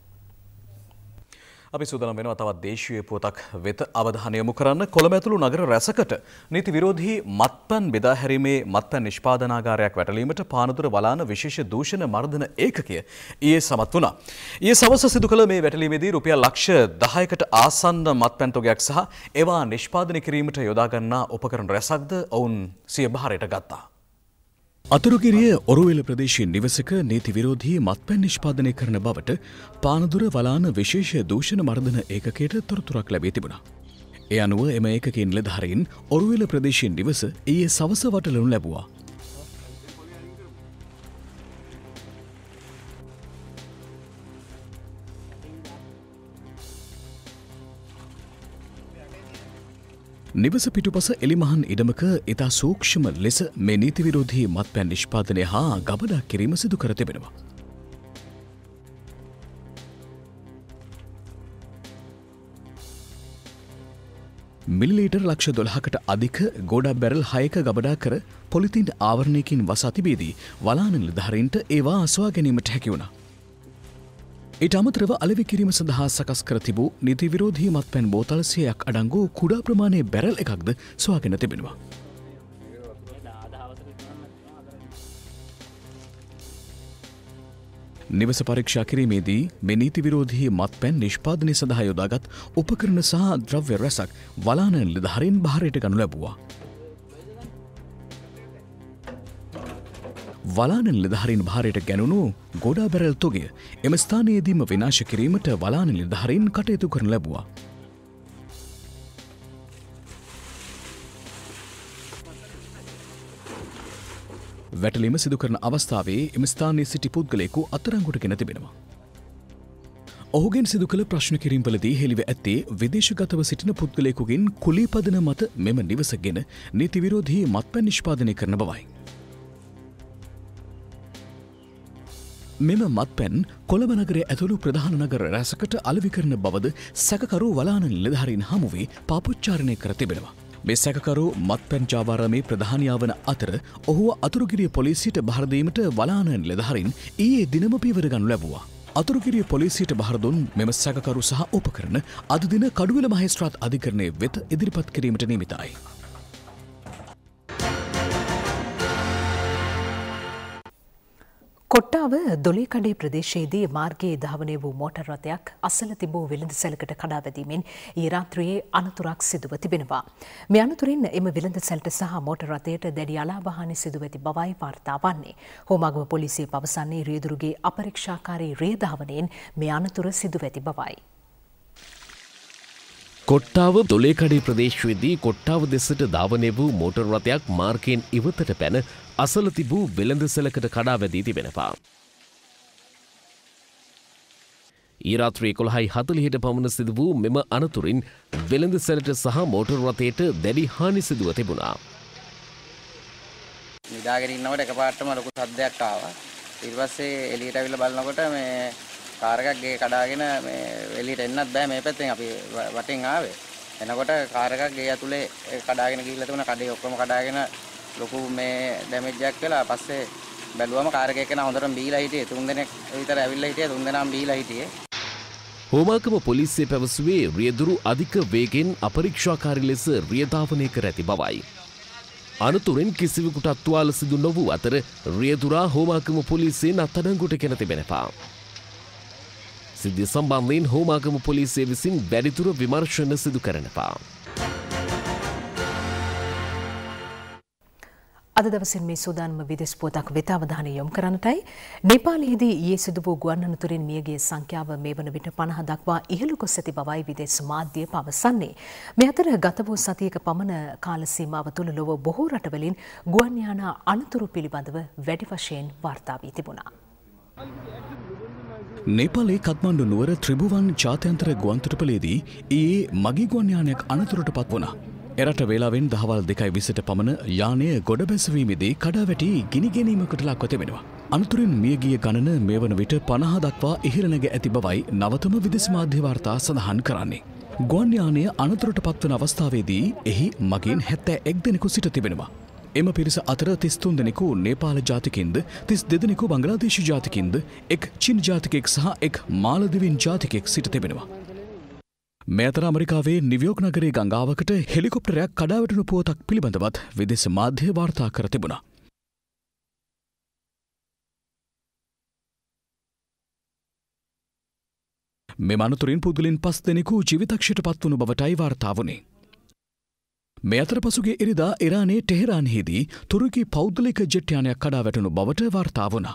අපි සූදානම් වෙනවා තවත් දේශීය පුවතක් වෙත අවධානය යොමු කරන්න. කොළඹ ඇතුළු නගර රැසකට නීති විරෝධී මත්පැන් බෙදා හැරීමේ මත්පැන් නිෂ්පාදනාගාරයක් වැටලීමට පානදුර වලාන විශේෂ දූෂණ මර්දන ඒකකය ඊයේ සමත් වුණා. ඊයේ සවස සිදු කළ මේ වැටලීමේදී රුපියල් ලක්ෂ 10කට ආසන්න මත්පැන් තොගයක් සහ ඒවා නිෂ්පාදනය කිරීමට යොදා ගන්නා උපකරණ රැසක්ද ඔවුන් සිය බහරයට ගත්තා. අතුරුගිරිය ඔරුවෙල ප්‍රදේශයේ නිවසක නීති විරෝධී මත්පැන් නිෂ්පාදනය කරන බවට පානදුර වලාන විශේෂ දූෂණ මර්දන ඒකකයට තොරතුරක් ලැබී තිබුණා. ඒ අනුව එම ඒකකයේ නිලධාරීන් ඔරුවෙල ප්‍රදේශයේ නිවස ඊයේ සවස වටලනු ලැබුවා. නිවස පිටුපස එලිමහන් ඉඩමක ඉතා සූක්ෂම ලෙස මේ නීති විරෝධී මත්පැන් නිෂ්පාදනය හා ගබඩා කිරීම සිදු කර තිබෙනවා. මිලිලීටර් ලක්ෂ 12කට අධික ගෝඩා බැරල් 6ක ගබඩා කර පොලිතින් ආවරණයකින් වසා තිබේදී වලාන නිලධාරීන්ට ඒවා අස්වා ගැනීමට හැකි වුණා. ඊට අමතරව අලෙවි කිරීම සඳහා සකස් කර තිබූ නීති විරෝධී මත්පැන් බෝතල් 100ක් අඩංගු කුඩා ප්‍රමාණයේ බැරල් එකක්ද සොයාගෙන තිබෙනවා. නිවස පරීක්ෂා කිරීමේදී මේ නීති විරෝධී මත්පැන් නිෂ්පාදනය සඳහා යොදාගත් උපකරණ සහ ද්‍රව්‍ය රැසක් වලාන නිලධාරීන් බහරයට ගනු ලැබුවා. වලාන නිලධාරීන් භාරයට ගැනුණු ගොඩා බැරල් තොගය එම ස්ථානයේදීම විනාශ කිරීමට වලාන නිලධාරීන් කටයුතු කරනු ලැබුවා. වැටලීම සිදු කරන අවස්ථාවේ එම ස්ථානයේ සිටි පුද්ගලයෙකු අත්අඩංගුවට ගෙන තිබෙනවා. ඔහුගෙන් සිදු කළ ප්‍රශ්න කිරීම්වලදී හෙළිව ඇත්තේ විදේශගතව සිටින පුද්ගලයෙකුගෙන් කුලීපදන මත මෙම නිවසගෙන නීති විරෝධී මත්පැන් නිෂ්පාදනය කරන බවයි. මෙම මත්පැන් කොළඹ නගරය ඇතුළු ප්‍රධාන නගර රැසකට අලෙවි කරන බවද සැකකරු වලාන නිලධාරීන් හමුවේ පාපොච්චාරණය කර තිබෙනවා. මේ සැකකරු මත්පැන් ජාවාරමේ ප්‍රධානියා වන අතර ඔහුව අතුරුගිරිය පොලිසියට බහර දීමට වලාන නිලධාරීන් ඊයේ දිනම පියවර ගනු ලැබුවා. අතුරුගිරිය පොලිසියට බහර දුන් මෙම සැකකරු සහ උපකරණ අද දින කඩුවෙල මහේස්ත්‍රාත් අධිකරණය වෙත ඉදිරිපත් කිරීමට නියමිතයි. කොට්ටාව දොලේකඩේ ප්‍රදේශයේදී මාර්ගයේ ධාවනය වූ මෝටර් රථයක් අසල තිබූ වෙළඳ සැලකට කඩා වැදීමෙන් ඊ රාත්‍රියේ අනතුරක් සිදුව තිබෙනවා. මේ අනතුරින් එම වෙළඳ සැලට සහ මෝටර් රථයට දැඩි අලාභ සිදුව ඇති බවයි වාර්තා වන්නේ. හෝමාගම පොලිසිය පවසන්නේ රියදුරුගේ අපරීක්ෂාකාරී රිය ධාවනයෙන් මේ අනතුර සිදුව ඇති බවයි. කොට්ටාව දොලේකඩේ ප්‍රදේශයේදී කොට්ටාව දෙසට ධාවනය වූ මෝටර් රථයක් මාර්ගයෙන් ඉවතට පැන අසල තිබූ වෙළඳ සැලකට කඩා වැදී තිබෙනවා. ඊ රාත්‍රී 11:40ට පමණ සිදු වූ මෙම අනතුරින් වෙළඳ සැලට සහ මෝටර් රථයට දැඩි හානි සිදුව තිබුණා. නිදාගෙන ඉන්නකොට එකපාරටම ලොකු සද්දයක් ආවා. ඊට පස්සේ එළියට අවිල්ලා බලනකොට මේ කාර් එකක් ගේ කඩාගෙන මේ එළියට එන්නත් බෑ මේ පැත්තෙන් අපි වටෙන් ආවේ. එනකොට කාර් එකක් ගේ ඇතුලේ කඩාගෙන ගිහිල්ලා තිබුණා. කඩේ ඔක්කොම කඩාගෙන ලොකු මේ ඩැමේජ් එකක් වෙලා පස්සේ බැලුවම කාර් එකේ කෙනා හොඳටම බීලා හිටියේ. 3 දෙනෙක් විතර ඇවිල්ලා හිටියේ. 3 දෙනාම බීලා හිටියේ. හෝමාගම පොලිසිය පැවසුවේ රියදුරු අධික වේගෙන් අපරීක්ෂාකාරී ලෙස රිය ධාවනය කර ඇති බවයි. අනතුරෙන් කිසිවෙකුට අත්වාල සිදු නොවූ අතර රියදුරා හෝමාගම පොලිසියෙන් අත්අඩංගුවට ගෙන තිබෙනවා. සිද්ධිය සම්බන්ධයෙන් හෝමාගම පොලිසිය විසින් වැඩිදුර විමර්ශන සිදු කරනවා. අද දවසින් මේ සූදානම විදේශ පුවතක් වෙත අවධානය යොමු කරන්නටයි. නේපාලයේදී ඊයේ සිදු වූ ගුවන් අනතුරින් මියගිය සංඛ්‍යාව මේ වන විට 50 දක්වා ඉහළ ගොස් ඇති බවයි විදේශ මාධ්‍ය පවසන්නේ. මේ අතර ගත වූ සතියක පමණ කාල සීමාව තුළ ලොව බොහෝ රටවලින් ගුවන් යාන අනතුරු පිළිබඳව වැඩි වශයෙන් වාර්තා වී තිබුණා. නේපාලයේ කත්මණ්ඩු නුවර ත්‍රිභුවන් ජාත්‍යන්තර ගුවන්තොටුපළේදී ඊයේ මගී ගුවන් යානයක් අනතුරට පත් වුණා. එරට වේලාවෙන් දහවල් 2:20ට පමණ යානය ගොඩ බැසවීමේදී කඩා වැටි ගිනි ගැනීමකට ලක්ව තිබෙනවා. අනතුරින් මියගිය ගණන මේ වන විට 50 දක්වා ඉහළ නැග ඇති බවයි නවතම විදේශ මාධ්‍ය වාර්තා සඳහන් කරන්නේ. ගුවන් යානය අනතුරට පත්වන අවස්ථාවේදී එහි මගීන් 71 දෙනෙකු සිට තිබෙනවා. එම පිරිස අතර 33 දෙනෙකු නේපාල ජාතිකින්ද 32 දෙනෙකු බංග්ලාදේශ ජාතිකින්ද එක් චීන ජාතිකයෙක් සහ එක් මාලදිවින් ජාතිකයෙක් සිට තිබෙනවා. මේ අතර ඇමරිකාවේ නිව්යෝක් නගරයේ ගංගාවකට හෙලිකොප්ටරයක් කඩා වැටුණු පුවතක් පිළිබඳවත් විදේශ මාධ්‍ය වාර්තා කර තිබුණා. මෙම අනතුරින් පුද්ගලයන් 5 දෙනෙකු ජීවිතක්ෂයට පත්වුණු බවටයි වාර්තා වුණේ. මේ අතර පසුගිය ඉරිදා ඉරානයේ ටෙහෙරාන්හිදී තුර්කී පෞද්ගලික ජෙට් යානයක් කඩා වැටුණු බවට වාර්තා වුණා.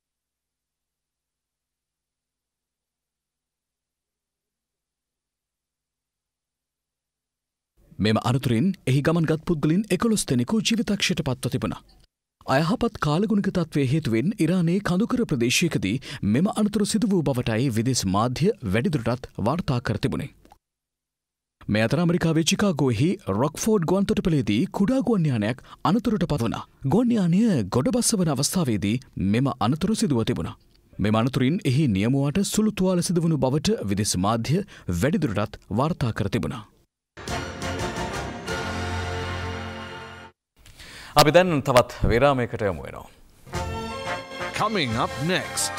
මෙම අනතුරින් එහි ගමන්ගත් පුද්ගලින් 11 දෙනෙකු ජීවිතක්ෂයට පත්ව තිබුණා. අයහපත් කාලගුණික තත්ත්වය හේතුවෙන් ඉරානයේ කඳුකර ප්‍රදේශයකදී මෙම අනතුර සිදු වූ බවටයි විදේශ මාධ්‍ය වැඩිදුරටත් වාර්තා කර තිබුණේ. මේ අතර ඇමරිකාවේ චිකාගෝෙහි රොක්ෆෝඩ් ගුවන්තොටුපළේදී කුඩා ගුවන් යානයක් අනතුරට පත් වුණා. ගුවන් යානය ගොඩබස්සවන අවස්ථාවේදී මෙම අනතුර සිදුව තිබුණා. මෙම අනතුරින් එහි නියමුවාට සුළු තුවාල සිදුවුණු බවට විදේශ මාධ්‍ය වැඩිදුරටත් වාර්තා කර තිබුණා. අපි දැන් තවත් විරාමයකට යමු වෙනවා. Coming up next.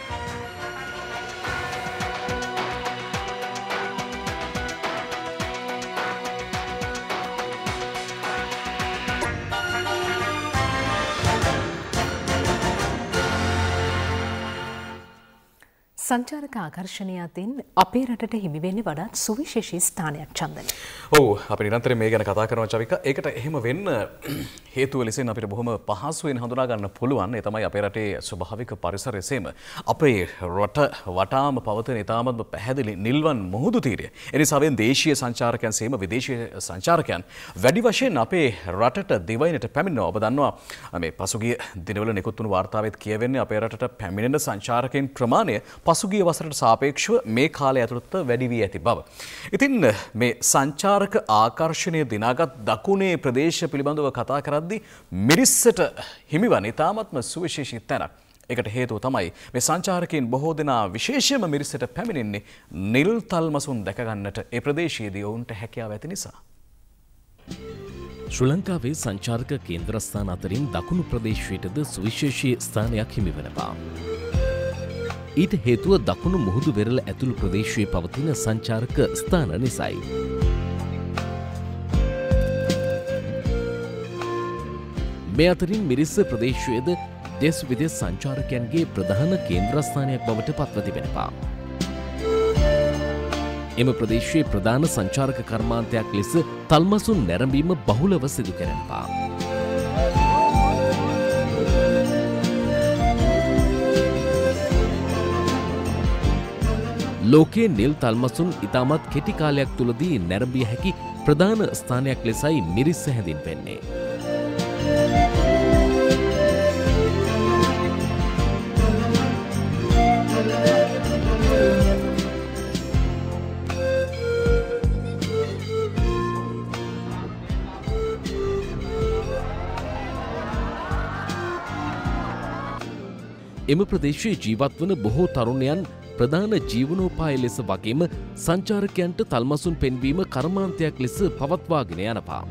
සංචාරක ආකර්ෂණය අතින් අපේ රටට හිමි වෙන්නේ වඩාත් සුවිශේෂී ස්ථානයක් චන්දන. ඔව් අපි නිරන්තරයෙන් මේ ගැන කතා කරනවා චවික. ඒකට එහෙම වෙන්න හේතුව ලෙසින් අපිට බොහොම පහසුවෙන් හඳුනා ගන්න පුළුවන්. ඒ තමයි අපේ රටේ ස්වභාවික පරිසරයේම අපේ රට වටාම පවතින ඉතාමත්ම පැහැදිලි නිල්වන් මුහුදු තීරය. ඒ නිසා දේශීය සංචාරකයන් සේම විදේශීය සංචාරකයන් වැඩි වශයෙන් අපේ රටට දිවයිනට පැමිණෙනවා. ඔබ දන්නවා මේ පසුගිය දිනවල නිකුත් වුණු වාර්තාවෙත් කියවෙන්නේ අපේ රටට පැමිණෙන සංචාරකයන් ප්‍රමාණය පසුගිය වසරට සාපේක්ෂව මේ කාලය ඇතුළත වැඩි වී ඇති බව. ඉතින් මේ සංචාරක ආකර්ෂණය දිනාගත් දකුණේ ප්‍රදේශ පිළිබඳව කතා කරද්දී මිරිස්සට හිමිවන ඉතාමත්ම සුවිශේෂී තැනක්. ඒකට හේතුව තමයි මේ සංචාරකයන් බොහෝ දෙනා විශේෂයෙන්ම මිරිස්සට පැමිණෙන්නේ නිල් තල්මසුන් දැක ගන්නට ඒ ප්‍රදේශයේදී ඔවුන්ට හැකියාව ඇති නිසා. ශ්‍රී ලංකාවේ සංචාරක කේන්ද්‍රස්ථාන අතරින් දකුණු ප්‍රදේශයටද සුවිශේෂී ස්ථානයක් හිමිවනවා. ඊට හේතුව දකුණු මුහුදු වෙරළ ඇතුළු ප්‍රදේශයේ පවතින සංචාරක ස්ථාන නිසයි. මේ අතරින් මිරිස්ස ප්‍රදේශයේද දෙස් විදෙස් සංචාරකයන්ගේ ප්‍රධාන කේන්ද්‍රස්ථානයක් බවට පත්ව තිබෙනවා. එම ප්‍රදේශයේ ප්‍රධාන සංචාරක කර්මාන්තයක් ලෙස තල්මසුන් නැරඹීම බහුලව සිදු කරනවා. ලෝකයේ නිල් තල්මසුන් ඉතාමත් කෙටි කාලයක් තුලදී නැරඹිය හැකි ප්‍රධාන ස්ථානයක් ලෙසයි මිරිස්ස හැඳින්වෙන්නේ. එම ප්‍රදේශයේ ජීවත් වන බොහෝ තරුණයන් ප්‍රධාන ජීවනෝපාය ලෙස වගේම සංචාරකයන්ට තල්මසුන් පෙන්වීම කර්මාන්තයක් ලෙස පවත්වාගෙන යනවා.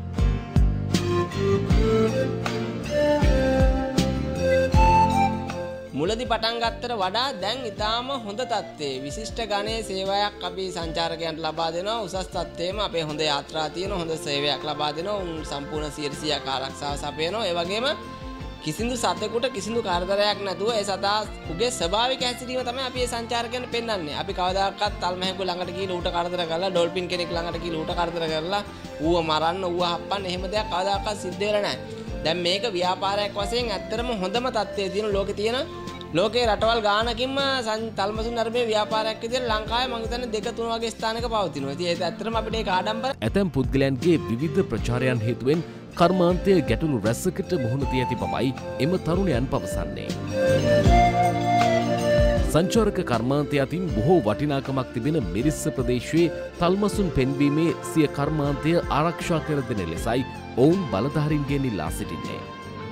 මුලදි පටන් ගත්තට වඩා දැන් ඉතාම හොඳ තත්ත්වයේ විශිෂ්ට ගණයේ සේවයක් අපි සංචාරකයන්ට ලබා දෙනවා. උසස් තත්ත්වයේම අපේ හොඳ යාත්‍රා තියෙන හොඳ සේවයක් ලබා දෙනවා. සම්පූර්ණ 100% ආරක්ෂාව සපයනවා. ඒ වගේම කිසිදු සතෙකුට කිසිදු කරදරයක් නැතුව ඒ සතාගේ ස්වභාවික හැසිරීම තමයි අපි මේ සංචාරකයන්ට පෙන්වන්නේ. අපි කවදාකවත් තල්මැහෙකු ළඟට ගිහලා ඌට කරදර කරලා ඩොල්ෆින් කෙනෙක් ළඟට ගිහලා ඌට කරදර කරලා ඌව මරන්න ඌව හප්පන්න එහෙම දෙයක් කවදාකවත් සිද්ධ වෙලා නැහැ. දැන් මේක ව්‍යාපාරයක් වශයෙන් ඇත්තටම හොඳම තත්ත්වයේ තියෙන ලෝකේ රටවල් ගානකින්ම තල්මසුන් නරඹේ ව්‍යාපාරයක් විදිහට ලංකාවේ මම හිතන්නේ 2-3 වගේ ස්ථානක පවතිනවා. ඉතින් ඒක ඇත්තටම අපිට ඒක ආඩම්බර. ඇතැම් පුද්ගලයන්ගේ විවිධ ප්‍රචාරයන් හේතුවෙන් කර්මාන්තය ගැටලු රැසකට මුහුණ දී ඇති බවයි එම තරුණයන් පවසන්නේ. සංචාරක කර්මාන්තය අතින් බොහෝ වටිනාකමක් තිබෙන මිරිස්ස ප්‍රදේශයේ තල්මසුන් පෙන්වීමේ සිය කර්මාන්තය ආරක්ෂා කර දෙන ලෙසයි ඔවුන් බලධාරීන්ගෙන් ඉල්ලා සිටින්නේ.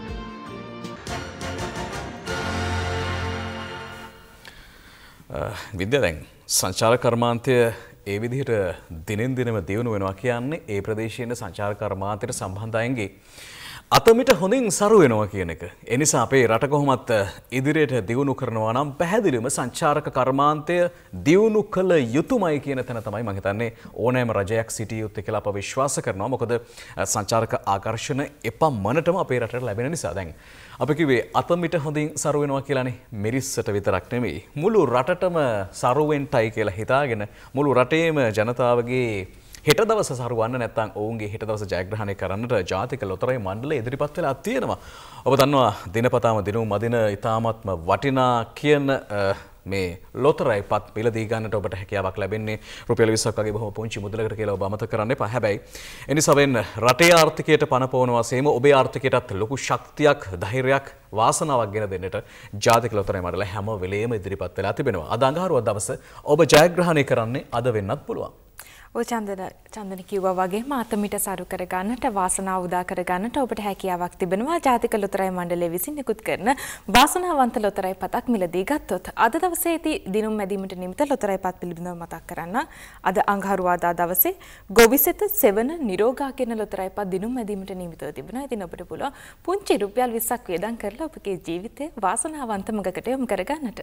විද්‍යා දැන් සංචාරක කර්මාන්තය ඒ විදිහට දිනෙන් දිනම දියුණු වෙනවා කියන්නේ ඒ ප්‍රදේශයේ සංචාර කර්මාන්තයට සම්බන්ධ අයගේ අතමිට හොඳින් සරු වෙනවා කියන එක. ඒ නිසා අපේ රට කොහොමත් ඉදිරියට දියුණු කරනවා නම් පැහැදිලිවම සංචාරක කර්මාන්තය දියුණු කළ යුතුමයි කියන තැන තමයි මම හිතන්නේ ඕනෑම රජයක් සිටිය යුත්තේ කියලා අප විශ්වාස කරනවා. මොකද සංචාරක ආකර්ෂණ එපමණටම අපේ රටට ලැබෙන නිසා දැන් අපි කිව්වේ අතමිට හොඳින් සරු වෙනවා කියලානේ. මිරිස්සට විතරක් නෙමෙයි මුළු රටටම සරු වෙන්නයි කියලා හිතාගෙන මුළු රටේම ජනතාවගේ හෙට දවස සරුවන්න නැත්නම් ඔවුන්ගේ හෙට දවස ජයග්‍රහණය කරන්නට ජාතික ලොතරැයි මණ්ඩලය ඉදිරිපත් වෙලා තියෙනවා. ඔබ දන්නවා දිනපතාම දිනුම් මදින ඉතාමත්ම වටිනා කියන මේ ලොතරැයිපත් මිලදී ගන්නට ඔබට හැකියාවක් ලැබෙන්නේ රුපියල් 20ක් වගේ බොහොම පුංචි මුදලකට කියලා ඔබ අමතක කරන්න එපා. හැබැයි එනිසා වෙන්න රටේ ආර්ථිකයට පනපවන වශයෙන්ම ඔබේ ආර්ථිකයටත් ලොකු ශක්තියක් ධෛර්යයක් වාසනාවක් ගෙන දෙන්නට ජාතික ලොතරැයි මණ්ඩලය හැම වෙලේම ඉදිරිපත් වෙලා තිබෙනවා. අද අඟහරුවා දවස ඔබ ජයග්‍රහණය කරන්නේ අද වෙන්නත් පුළුවන්. ඔය චන්දන කිව්වා වගේම අතමිට සරු කර ගන්නට වාසනාව උදා කර ගන්නට ඔබට හැකියාවක් තිබෙනවා. ජාතික ලොතරැයි මණ්ඩලය විසින් නිකුත් කරන වාසනාවන්ත ලොතරැයි පතක් මිලදී ගත්තොත් අද දවසේදී දිනුම් මැදීමට නිමිත ලොතරැයි පත් පිළිබඳව මතක් කරන්න. අද අඟහරුවාදා දවසේ ගොවිසෙත සෙවන නිරෝගා කියන ලොතරැයි පත් දිනුම් මැදීමට නියමිතව තිබෙනවා. ඉතින් ඔබට පුළුවන් පුංචි රුපියල් 20ක් වියදම් කරලා ඔබගේ ජීවිතය වාසනාවන්ත මඟකට යොමු කර ගන්නට.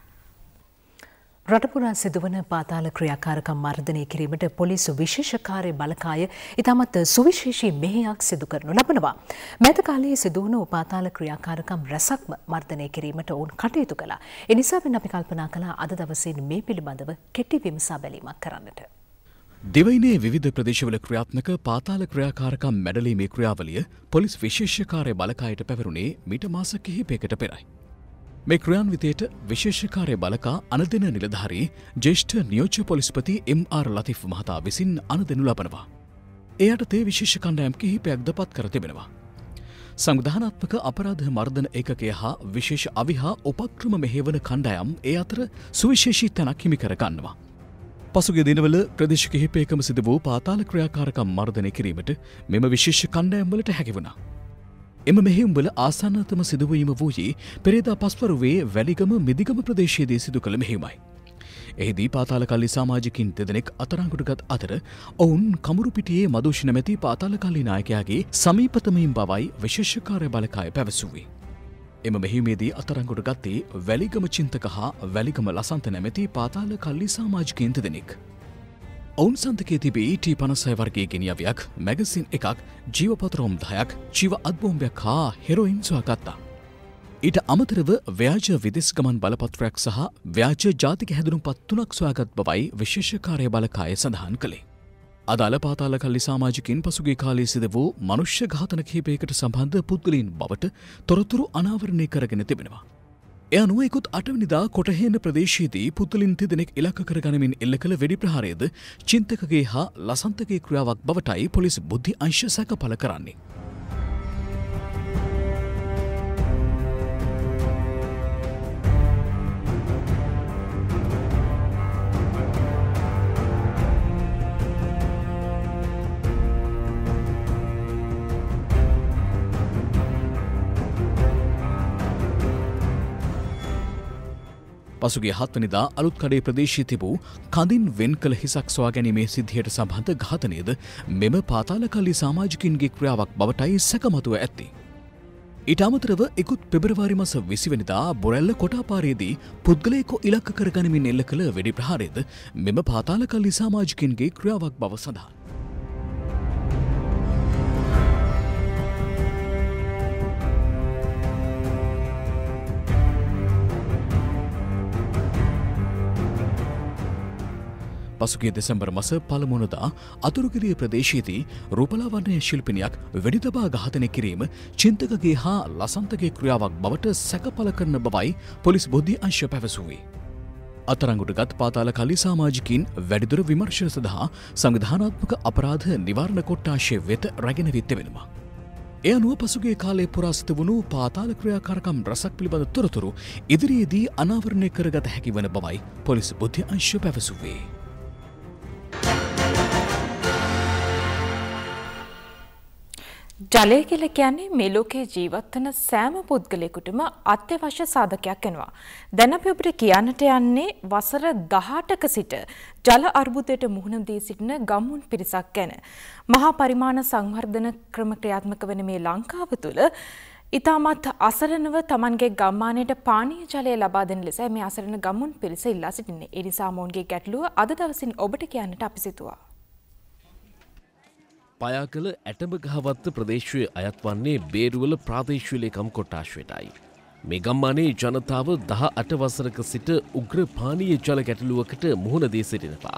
රටපුරා සිදුවන පාතාල ක්‍රියාකාරකම් මර්ධනය කිරීමට පොලිස් විශේෂ කාර්ය බලකාය ඉතාමත් සුවිශේෂී මෙහෙයක් සිදු කරනු ලබනවා. මෑත කාලයේ සිදුවන පාතාල ක්‍රියාකාරකම් රැසක්ම මර්ධනය කිරීමට ඔවුන් කටයුතු කළා. ඒ නිසා අපි කල්පනා කළා අද දවසේ මේ පිළිබඳව කෙටි විමසා බැලීමක් කරන්නට. දිවයිනේ විවිධ ප්‍රදේශවල ක්‍රියාත්මක පාතාල ක්‍රියාකාරකම් මැඩලීමේ ක්‍රියාවලිය පොලිස් විශේෂ කාර්ය බලකායට පැවරුණේ මීට මාස කිහිපයකට පෙරයි. මේ ක්‍රියාන්විතයට විශේෂකාරය බලකා අනදෙන නිලධාරී ජේෂ්ඨ නියෝජ්‍ය පොලිස්පති එම්.ආර්. ලතිෆ් මහතා විසින් අනදෙනු ලබනවා. ඒ යටතේ විශේෂ කණ්ඩායම් කිහිපයක්ද පත් කර තිබෙනවා. සංවිධානාත්මක අපරාධ මර්ධන ඒකකය හා විශේෂ අවිහා උපක්‍රම මෙහෙවන කණ්ඩායම් ඒ අතර සුවිශේෂී තැනක් හිමි කර ගන්නවා. පසුගිය දිනවල ප්‍රදේශ කිහිපයකම සිදු වූ පාතාල ක්‍රියාකාරකම් මර්ධනය කිරීමට මෙම විශේෂ කණ්ඩායම් වලට හැකි වුණා. එම මෙහෙයුම්වල ආසන්නතම සිදුවීම වූයේ පෙරේදා පස්වරුවේ වැලිගම මිදිගම ප්‍රදේශයේදී සිදු කළ මෙහෙයුමයි. එහිදී පාතාලකල්ලි සමාජිකින් දෙදෙනෙක් අත්අඩංගුවටගත් අතර ඔවුන් කමුරුපිටියේ මදුෂි නැමැති පාතාලකල්ලි නායකයාගේ සමීපතමයින් බවයි විශේෂ කාර්ය බලකාය පැවසුවේ. එම මෙහෙයුමේදී අත්අඩංගුවට ගත්තේ වැලිගම චින්තක හා වැලිගම ලසන්ත නැමැති පාතාලකල්ලි සමාජිකයින් දෙදෙනෙක්. ඔවුන් සන්තකයේ තිබේ T56 වර්ගයේ ගෙනියවියක්, මැගසින් එකක්, ජීවපත්‍රෝම් 10ක්, ජීව අත්බෝම්බයක් හා හෙරොයින් සොයාගත්තා. ඊට අමතරව ව්‍යාජ විදෙස් ගමන් බලපත්‍රයක් සහ ව්‍යාජ ජාතික හැඳුනුම්පත් 3ක් සොයාගත් බවයි විශේෂ කාර්ය බළකාය සඳහන් කළේ. අදාළ පාතාලකල්ලි සමාජිකින් පසුගිය කාලයේ සිදු වූ මනුෂ්‍ය ඝාතන කිහිපයකට සම්බන්ධ පුද්ගලයන් බවට තොරතුරු අනාවරණය කරගෙන තිබෙනවා. එය අනුව ඉකුත් 8 වෙනිදා කොටහේන ප්‍රදේශයේදී පුද්ගලයන් 3 දෙනෙක් ඉලක්ක කරගනිමින් එල්ල කළ වෙඩි ප්‍රහාරයේද චින්තකගේ හා ලසන්තගේ ක්‍රියාවක් බවටයි පොලිස් බුද්ධි අංශ සැකපල කරන්නේ. පසුගිය 7 වෙනිදා අලුත්කඩේ ප්‍රදේශයේ තිබූ කඳින් වෙන් කළ හිසක් සොයා ගැනීමේ සිද්ධියට සම්බන්ධ ඝාතනයේද මෙම පාතාලකල්ලි සමාජිකින්ගේ ක්‍රියාවක් බවටයි සැකමතුව ඇත්තේ. ඊට අමතරව ඉකුත් පෙබරවාරි මාස 20 වෙනිදා බොරැල්ල කොටාපාරයේදී පුද්ගලයෙකු ඉලක්ක කරගනිමින් එල්ල කළ වෙඩි ප්‍රහාරයේද මෙම පාතාලකල්ලි සමාජිකින්ගේ ක්‍රියාවක් බව සඳහන්. පසුගිය දෙසැම්බර් මාස පළමුවනදා අතුරුගිරිය ප්‍රදේශයේදී රූපලාවන්‍ය ශිල්පිනියක් වෙඩි තබා ඝාතනය කිරීම චින්තකගේ හා ලසන්තගේ ක්‍රියාවක් බවට සැකපල කරන බවයි පොලිස් බුද්ධි අංශ පැවසුවේ. අත්අඩංගුවටගත් පාතාලකල්ලි සමාජිකින් වැඩිදුර විමර්ශන සඳහා සංවිධානාත්මක අපරාධ නිවාරණ කොට්ටාශය වෙත රැගෙන විත් තිබෙනවා. ඒ අනුව පසුගිය කාලයේ පුරා සිදු වුණු පාතාල ක්‍රියාකාරකම් රැසක් පිළිබඳ තොරතුරු ඉදිරියේදී අනාවරණය කරගත හැකි වන බවයි පොලිස් බුද්ධි අංශ පැවසුවේ. ජලය කියලා කියන්නේ මේ ලෝකයේ ජීවත් වන සෑම පුද්ගලයෙකුටම අත්‍යවශ්‍ය සාධකයක් වෙනවා. දැන් අපි ඔබට කියන්නට යන්නේ වසර 18ක සිට ජල අර්බුදයට මුහුණ දී සිටින ගම්මුන් පිරිසක් ගැන. මහා පරිමාණ සංවර්ධන ක්‍රම ක්‍රියාත්මක වන මේ ලංකාව තුළ ඉතාමත් අසරණව තමන්ගේ ගම්මානයට පානීය ජලය ලබා දෙන ලෙස මේ අසරණ ගම්මුන් පිරිස ඉල්ලා සිටින්නේ. ඒ නිසා මොවුන්ගේ ගැටලුව අද දවසින් ඔබට කියන්නට අපි සිතුවා. පයාකල ඇටඹගහවත්ත ප්‍රදේශයේ අයත් වන්නේ බේරුවල ප්‍රාදේශීය ලේකම් කොට්ටාශයටයි. මේ ගම්මානයේ ජනතාව 18 වසරක සිට උග්‍ර පානීය ජල ගැටලුවකට මුහුණ දී සිටිනවා.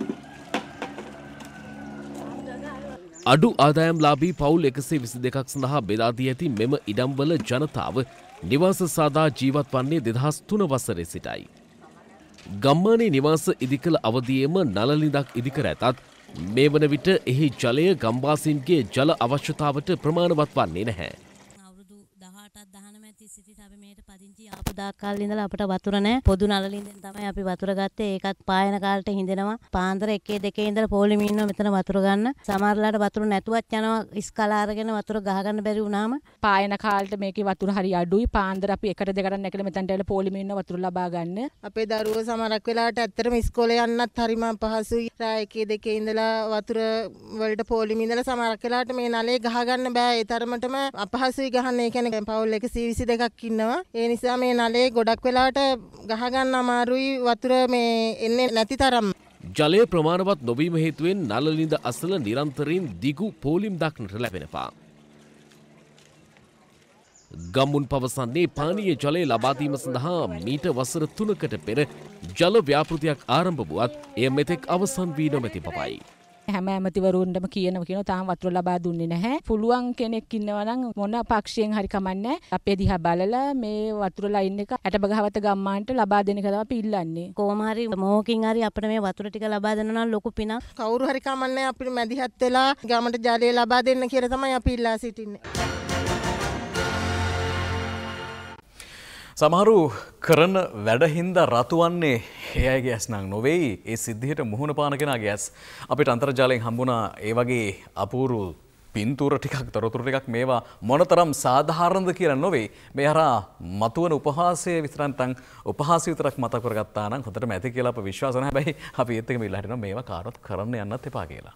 අඩු ආදායම්ලාභී පවුල් 122ක් සඳහා බෙදා දී ඇති මෙම ඉඩම්වල ජනතාව නිවාස සාදා ජීවත් වන්නේ 2003 වසරේ සිටයි. ගම්මානයේ නිවාස ඉදිකළ අවදියේම නළලිඳක් ඉදිකර ඇතත් මේ වන විට එහි ජලය ගම්වාසීන්ගේ ජල අවශ්‍යතාවට ප්‍රමාණවත් වන්නේ නැහැ. අවුරුදු 18ක් 19ක් තිස්සේ අපි මේට පදිංචි ආපු දාකල් ඉඳලා අපිට වතුර නැහැ. පොදු නළලින්ෙන් තමයි අපි වතුර ගත්තේ. ඒකත් පායන කාලට හිඳෙනවා. පාන්දර 1 2 ඉඳලා පොලිමේ ඉන්නවා මෙතන වතුර ගන්න. සමහරලාට වතුර නැතුවත් යනවා ඉස්කලා අරගෙන වතුර ගහ ගන්න බැරි වුණාම පායන කාලට මේකේ වතුර හරි අඩුයි. පාන්දර අපි 1 2කට නැකලා මෙතනට ඇවිල්ලා පොලිමේ ඉන්න වතුර ලබා ගන්න. අපේ දරුවෝ සමහරක් වෙලාවට ඇත්තටම ඉස්කෝලේ යන්නත් හරිම අපහසුයි. රාය 1 2 ඉඳලා වතුර වලට පොලිමේ ඉඳලා සමහරක් වෙලාවට මේ නලේ ගහ ගන්න බෑ. ඒ තරමටම අපහසුයි ගහන්න. ඒ කියන්නේ පවුල් 122ක් ඉන්නවා. ඒ නිසා මේ නලේ ගොඩක් වෙලාවට ගහ ගන්න අමාරුයි වතුර මේ එන්නේ නැති තරම්. ජලය ප්‍රමාණවත් නොවීම හේතුවෙන් නළලිඳ අසල නිරන්තරයෙන් දිගු පෝලිම් දක්නට ලැබෙනවා. ගම්මුන් පවසන්නේ පානීය ජලය ලබා දීම සඳහා මීට වසර 3කට පෙර ජල ව්‍යාපෘතියක් ආරම්භ වුවත් එය මෙතෙක් අවසන් වී නොමැති බවයි. හැම ඇමතිවරුන්ටම කියනවා තාම වතුර ලබා දුන්නේ නැහැ. පුළුවන් කෙනෙක් ඉන්නවා නම් මොන පක්ෂයෙන් හරි කමන්නේ අපේ දිහා බලලා මේ වතුර ලයින් එක ඇටබගහවත ගම්මානට ලබා දෙන එක තමයි අපි ඉල්ලන්නේ. කොහොම හරි මොහොකින් හරි අපිට මේ වතුර ටික ලබා දෙන්න නම් ලොකු පිනක්. කවුරු හරි කමන්නේ අපිට මැදිහත් වෙලා ගමට ජලය ලබා දෙන්න කියලා තමයි අපි ඉල්ලා සිටින්නේ. සමහරු කරන වැඩහින්ද රතුවන්නේ ඒ අයගේ ඇස් නම් නොවේයි. ඒ සිද්ධියට මුහුණ පාන කෙනාගේ ඇස් අපිට අන්තර්ජාලයෙන් හම්බුණා. ඒ වගේ අපූරු පින්තූර ටිකක් තොරතුරු ටිකක් මේවා මොනතරම් සාධාරණද කියලා නොවේ. මේ හරහා මතුවන උපහාසය විතරක් නැත්නම් උපහාසය විතරක් මතක කරගත්තා නම් හොඳටම ඇති කියලා අප විශ්වාස කරනවා. හැබැයි අපි ඒත් එකම ඉල්ලා හිටිනවා මේවා කාටවත් කරන්න යන්නත් එපා කියලා.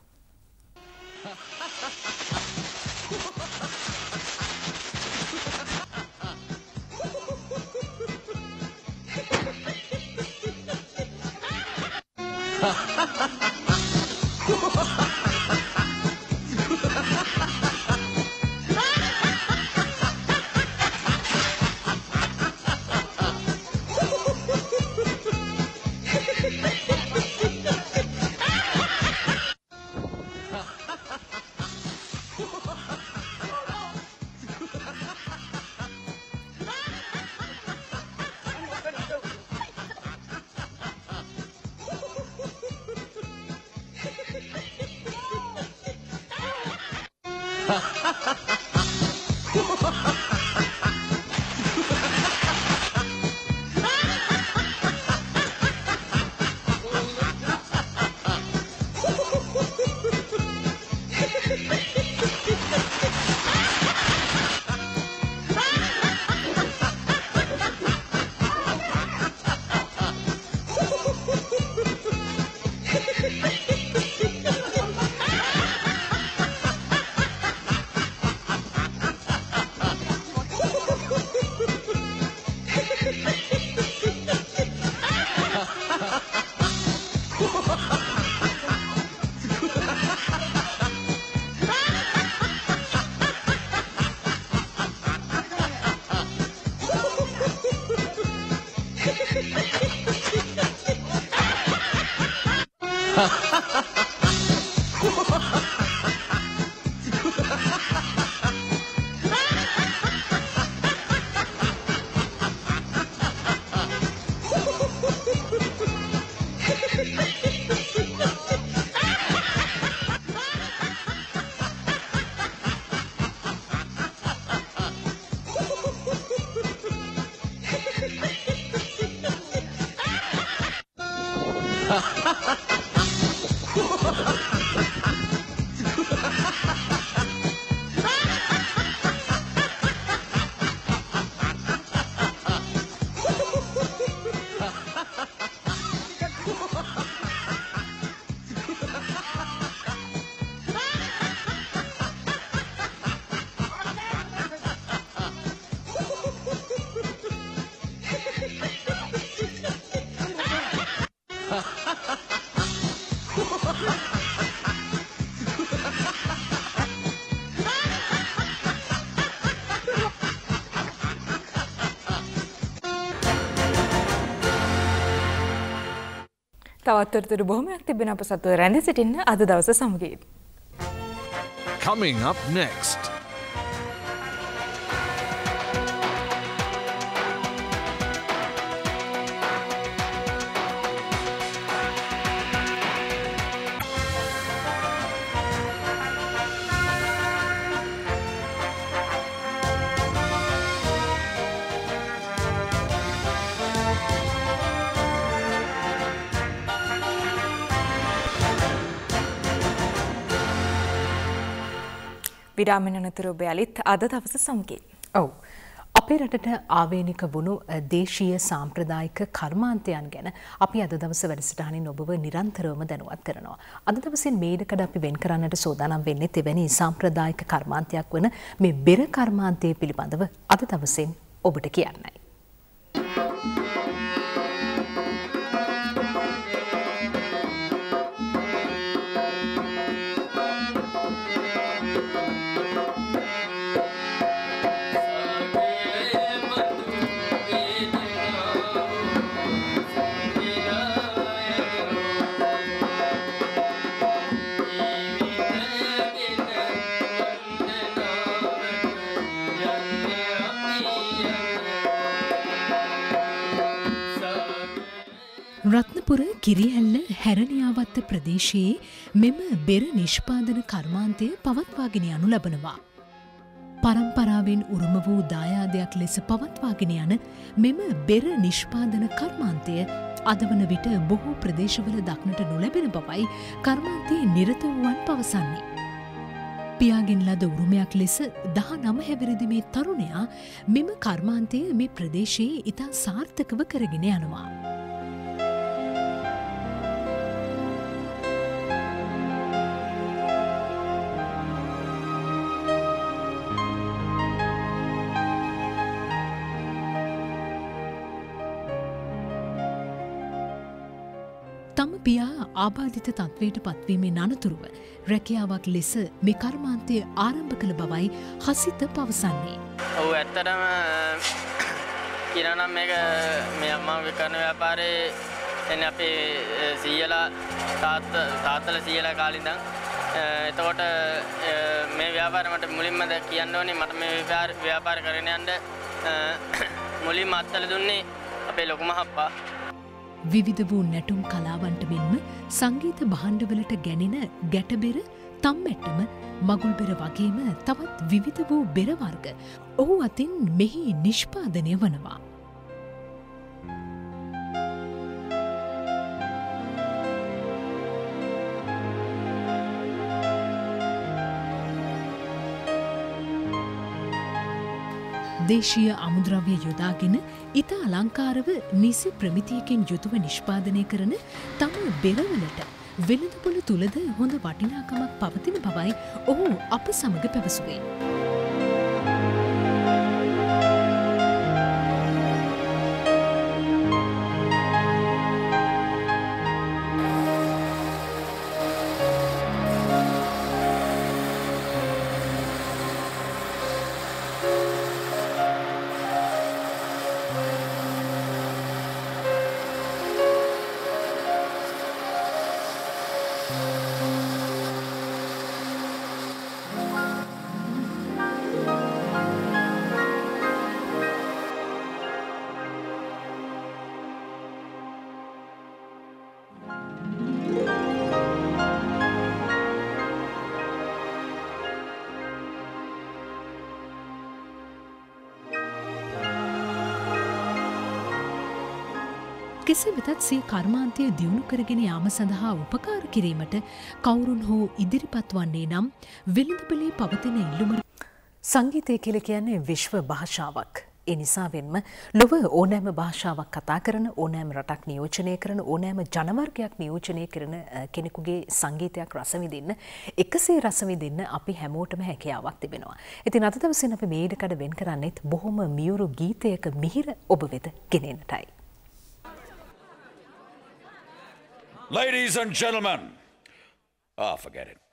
තවත්තර බොහොමයක් තිබෙන අප සතුව රැඳී සිටින්න අද දවස සමගින්. Coming up next. විරාමෙන් අනතුරු ඔබ යලිත් අද දවස සමගින්. ඔව්. අපේ රටට ආවේනික වුණු දේශීය සාම්ප්‍රදායික කර්මාන්තයන් ගැන අපි අද දවස වැඩසටහනින් ඔබව නිරන්තරවම දැනුවත් කරනවා. අද දවසේ මේ ඉඩකඩ අපි වෙන් කරන්නට සූදානම් වෙන්නේ එවැනි සාම්ප්‍රදායික කර්මාන්තයක් වන මේ බෙර කර්මාන්තය පිළිබඳව අද දවසෙන් ඔබට කියන්නයි. රත්නපුර කිරිඇල්ල හැරණියාවත්ත ප්‍රදේශයේ මෙම බෙර නිෂ්පාදන කර්මාන්තය පවත්වාගෙන යනු ලබනවා. පරම්පරාවෙන් උරුම වූ දායාදයක් ලෙස පවත්වාගෙන යන මෙම බෙර නිෂ්පාදන කර්මාන්තය අද වන විට බොහෝ ප්‍රදේශවල දක්නට නොලැබෙන බවයි කර්මාන්තයේ නිරත වූවන් පවසන්නේ. පියාගෙන් ලද උරුමයක් ලෙස 19 හැවිරිදි මේ තරුණයා මෙම කර්මාන්තය මේ ප්‍රදේශයේ ඉතා සාර්ථකව කරගෙන යනවා. තම පියා ආබාධිත තත්වයට පත්වීමේ අනතුරුව රැකියාවක් ලෙස මේ කර්මාන්තය ආරම්භ කළ බවයි හසිත පවසන්නේ. ඔව් ඇත්තටම කියනනම් මේක මේ අම්මාගේ කරන ව්‍යාපාරේ එන්නේ අපේ සීයලා තාත්තලා සීයලා කාලේ ඉඳන් එතකොට මේ ව්‍යාපාරය මට මුලින්ම කියන්න ඕනේ මට මේ ව්‍යාපාර කරගෙන යන්න මුලින්ම අත්දැල දුන්නේ අපේ ලොකු මහප්පා. විවිධ වූ නැටුම් කලාවන්ට මෙන්ම සංගීත භාණ්ඩවලට ගැනෙන ගැටබෙර තම්මැට්ටම මගුල් බෙර වගේම තවත් විවිධ වූ බෙර වර්ග ඔහු අතින් මෙහි නිෂ්පාදනය වනවා. දේශීය අමුද්‍රව්‍ය යොදාගෙන ඉතා අලංකාරව නිසි ප්‍රමිතියකින් යුතුව නිෂ්පාදනය කරන තම බෙරවලට වෙළඳපොළ තුලද හොඳ වටිනාකමක් පවතින බවයි ඔහු අප සමග පැවසුවේ. කෙසේ වෙතත් සිය කර්මාන්තය දියුණු කරගෙන යාම සඳහා උපකාර කිරීමට කවුරුන් හෝ ඉදිරිපත් වන්නේ නම් වෙළඳපොලේ පවතින ඉල්ලුම සංගීතය කියලා කියන්නේ විශ්ව භාෂාවක්. ඒ නිසාවෙන්ම ලොව ඕනෑම භාෂාවක් කතා කරන ඕනෑම රටක් නියෝජනය කරන ඕනෑම ජනවර්ගයක් නියෝජනය කරන කෙනෙකුගේ සංගීතයක් රස විඳින්න එකසේ රස විඳින්න අපි හැමෝටම හැකියාවක් තිබෙනවා. ඉතින් අද දවසේ අපි මේ ඉඩකඩ වෙන් කරන්නේත් බොහොම මියුරු ගීතයක මිහිර ඔබ වෙත ගෙනෙන්නටයි. Ladies and gentlemen, forget it.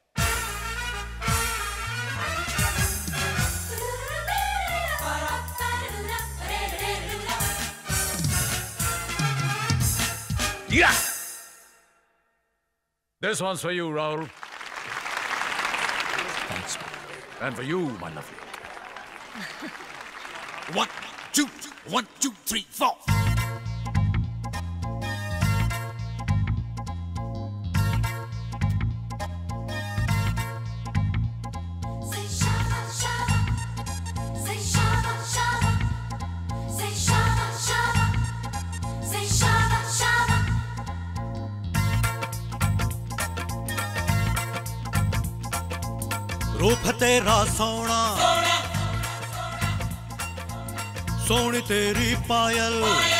Yeah! This one's for you, Raul. Thanks. And for you, my lovely. 1, 2, 1, 2, 3, 4. रूप तेरा सोना सोनी तेरी पायल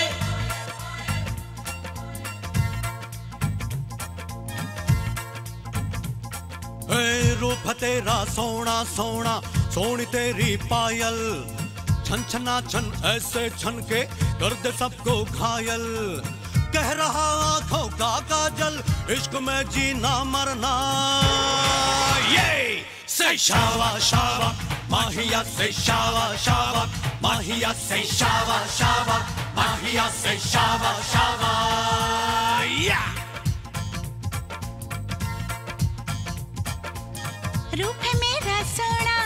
रूप तेरा सोना सोना सोनी तेरी पायल छन छना छन ऐसे छन के कर दे सबको घायल कह रहा आंखों का काजल इश्क में जीना मरना ये Say shawa shawa, Mahia say shawa shawa, Mahia say shawa shawa, Mahia say shawa shawa, yeah. रूप है मेरा सोना,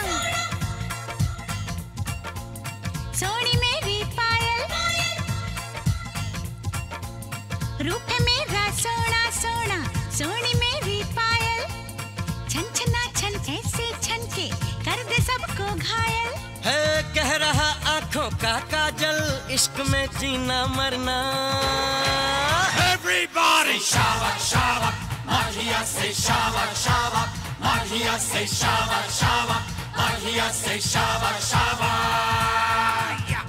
सोनी मेरी पायल, रूप है मेरा सोना सोना, सोनी मेरी पायल, छन छना छन ऐसे छन के कर दे सबको घायल है कह रहा आंखों का काजल इश्क में जीना मरना Everybody shawa shawa, Mahia say shawa shawa, Mahia say shawa shawa, Mahia say shawa shawa, yeah.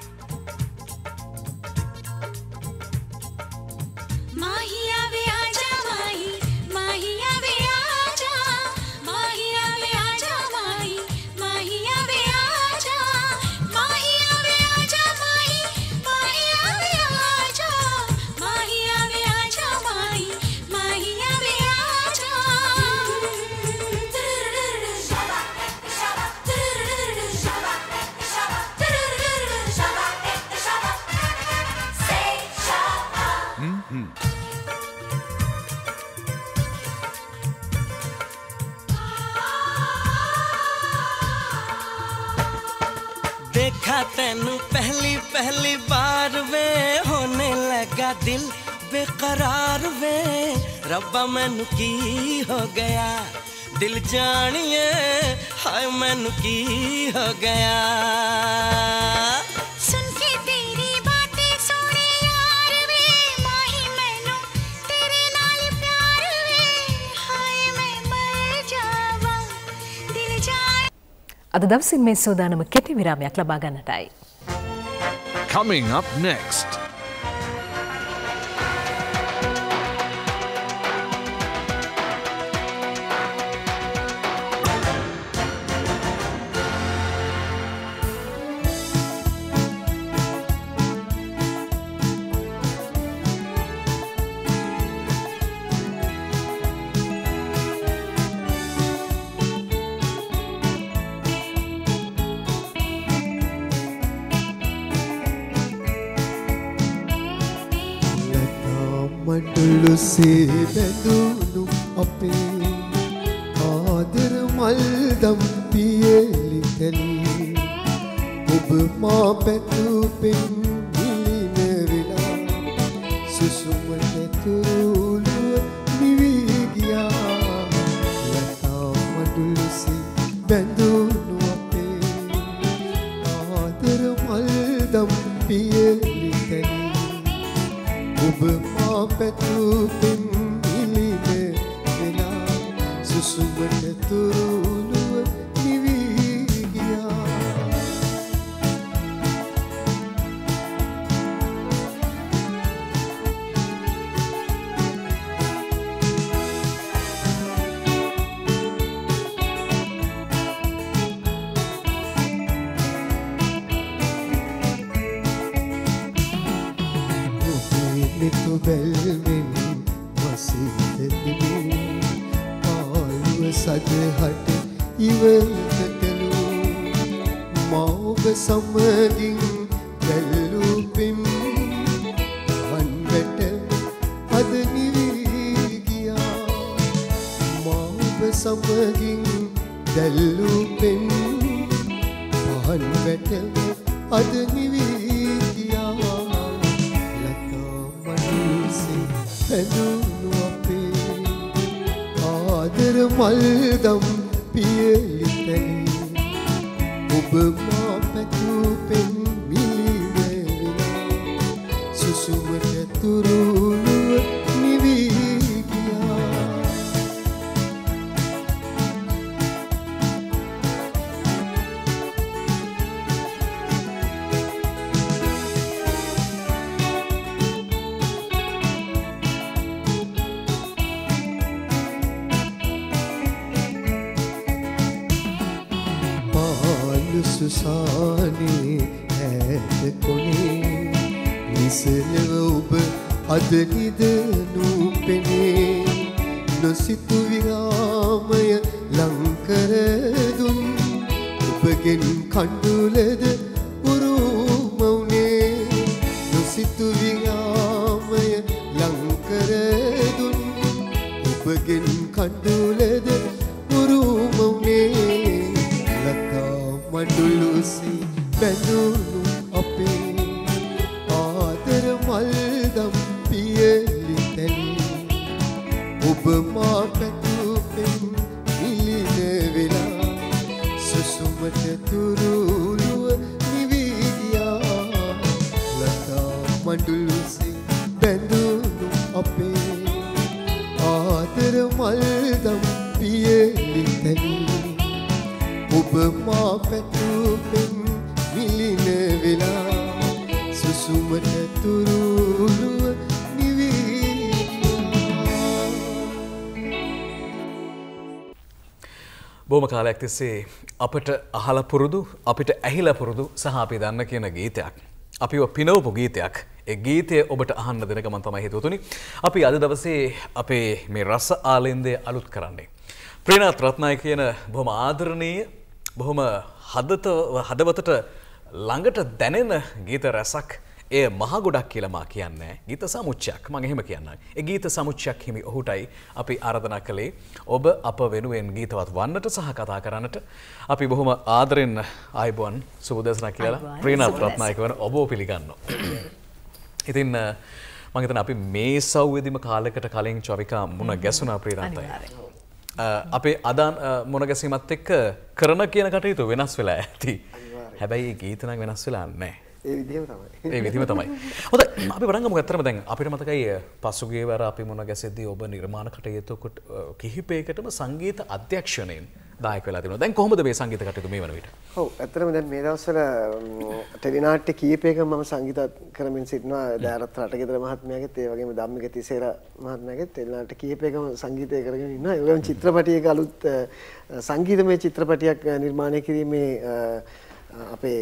Mahia ve aaja mahi, Mahia ve aaja, Mahia ve aaja mahi, Mahia ve aaja, Mahia ve aaja mahi, Mahia ve aaja, Mahia ve aaja mahi, Mahia ve aaja. Shaba, shaba, shaba, shaba, shaba, say shaba. देखा तैनू पहली पहली बार वे होने लगा दिल बेकरार वे रब्बा मैनू की हो गया दिल जानिए हाय मैनू की हो गया सुन के तेरी बातें सोने यार वे माही मैनू तेरे नाल प्यार वे हाय मैं मर जावा दिल जान අද දවසින් මේ සෝදානම කෙටි විරාමයක් ලබා ගන්නටයි. Coming up next. මඩලුසේ බැඳුණු අපේ ආදර මල්දම් පියලි කැලි ඔබ මා පැතු පෙන් නිලින වෙලා සුසුමට තුරුළුව නිවී ගියා ලතා මඩලුසේ බැඳුණු අපේ ආදර මල්දම් පියලි කැලි ඔබ පැතු පෙන් නිලින වෙලා සුසුමට තුරුළුව නිවී ගියා නිතු බැල්මෙන් වසිත තිබූ ආලුව සදහට ඉවත කළූ මා ඔබ සමගින් දැල්ලූ පෙම් වන්වැට අද නිවී ගියා මා ඔබ සමගින් දැල්ලූ පෙම් වන්වැට අද නිවී ගියා පැඳුණු අපේ ආදර මල්දම් පියලි තැනි ඔබ මා පැතු පෙන් මිලින වෙලා සුසුමට තුරුළුව නිවී ගියා සුසානේ ඇත කොනේ නිසලව ඔබ අද නිදනු පෙනේ නොසිතු විරාමය ලංකර දුන් ඔබගෙන් කඳුලද උරුමවුනේ නොසිතු විරාමය ලංකර දුන් ඔබගෙන් කඳුලද උරුමවුනේ මඩලුසේ බැඳුණු අපේ ආදර මල්දම් පියලි තැනි ඔබ මා පැතු පෙන් නිලින වෙලා සුසුමට තුරුළුව නිවී ගියා ලතා මඩලුසේ බැඳුණු අපේ ආදර මල්දම් පියලි තැනි ඔබ මා පැතු පෙන් මිලින වෙලා සුසුමට තුරුළුව නිවී බොහොම කාලයක් තිස්සේ අපට අහලා පුරුදු අපිට ඇහිලා පුරුදු සහ අපි දන්න කියන ගීතයක් අපිව පිනවපු ගීතයක් ඒ ගීතය ඔබට අහන්න දෙන ගමන් තමයි හිතුවතුනි අපි අද දවසේ අපේ මේ රස ආලෙන්දය අලුත් කරන්නේ ප්‍රේනාත් රත්නායක කියන බොහොම ආදරණීය බොහොම හදවතට ළඟට දැනෙන ගීත රසක් එය මහ ගොඩක් කියලා මා කියන්නේ ගීත සමුච්චයක් මම එහෙම කියන්නම්. ඒ ගීත සමුච්චයක් හිමි ඔහුටයි අපි ආරාධනා කළේ ඔබ අප වෙනුවෙන් ගීතවත් වන්නට සහ කතා කරන්නට. අපි බොහොම ආදරෙන් ආයුබෝවන් සුබදසන කියලා ප්‍රේනාත් රත්නායක වන ඔබව පිළිගන්නවා. ඉතින් මම හිතන්නේ අපි මේ සව්වෙදිම කාලයකට කලින් චවිකා මුණ ගැසුණා ප්‍රේනාත් අය. අපේ අදාන් මොන ගැසීමත් එක්ක කරන කියන කටයුතු වෙනස් වෙලා ඇති. හැබැයි ගීත නම් වෙනස් වෙලා නැහැ. ඒ විදිහම තමයි. ඒ විදිහම තමයි. හොඳයි අපි පටන් ගමු. ඇත්තටම දැන් අපිට මතකයි පසුගිය වර අපි මොන ගැසෙද්දී ඔබ නිර්මාණ කටයුතු කිහිපයකටම සංගීත අධ්‍යක්ෂණයෙන් දායක වෙලා තිබුණා. දැන් කොහොමද මේ සංගීත කටයුතු මේ වන විට? ඔව් ඇත්තටම දැන් මේ දවස්වල ටෙලිනාට්‍ය කීපයකම මම සංගීත කරමින් සිටිනවා. දැරත් රටකේතර මහත්මයාගෙත් ඒ වගේම ධම්මික තිසේර මහත්මයාගෙත් ටෙලිනාට්‍ය කීපයකම සංගීතය කරගෙන ඉන්නවා. ඒ වගේම චිත්‍රපටයක අලුත් සංගීතමය චිත්‍රපටයක් නිර්මාණය කිරීමේ අපේ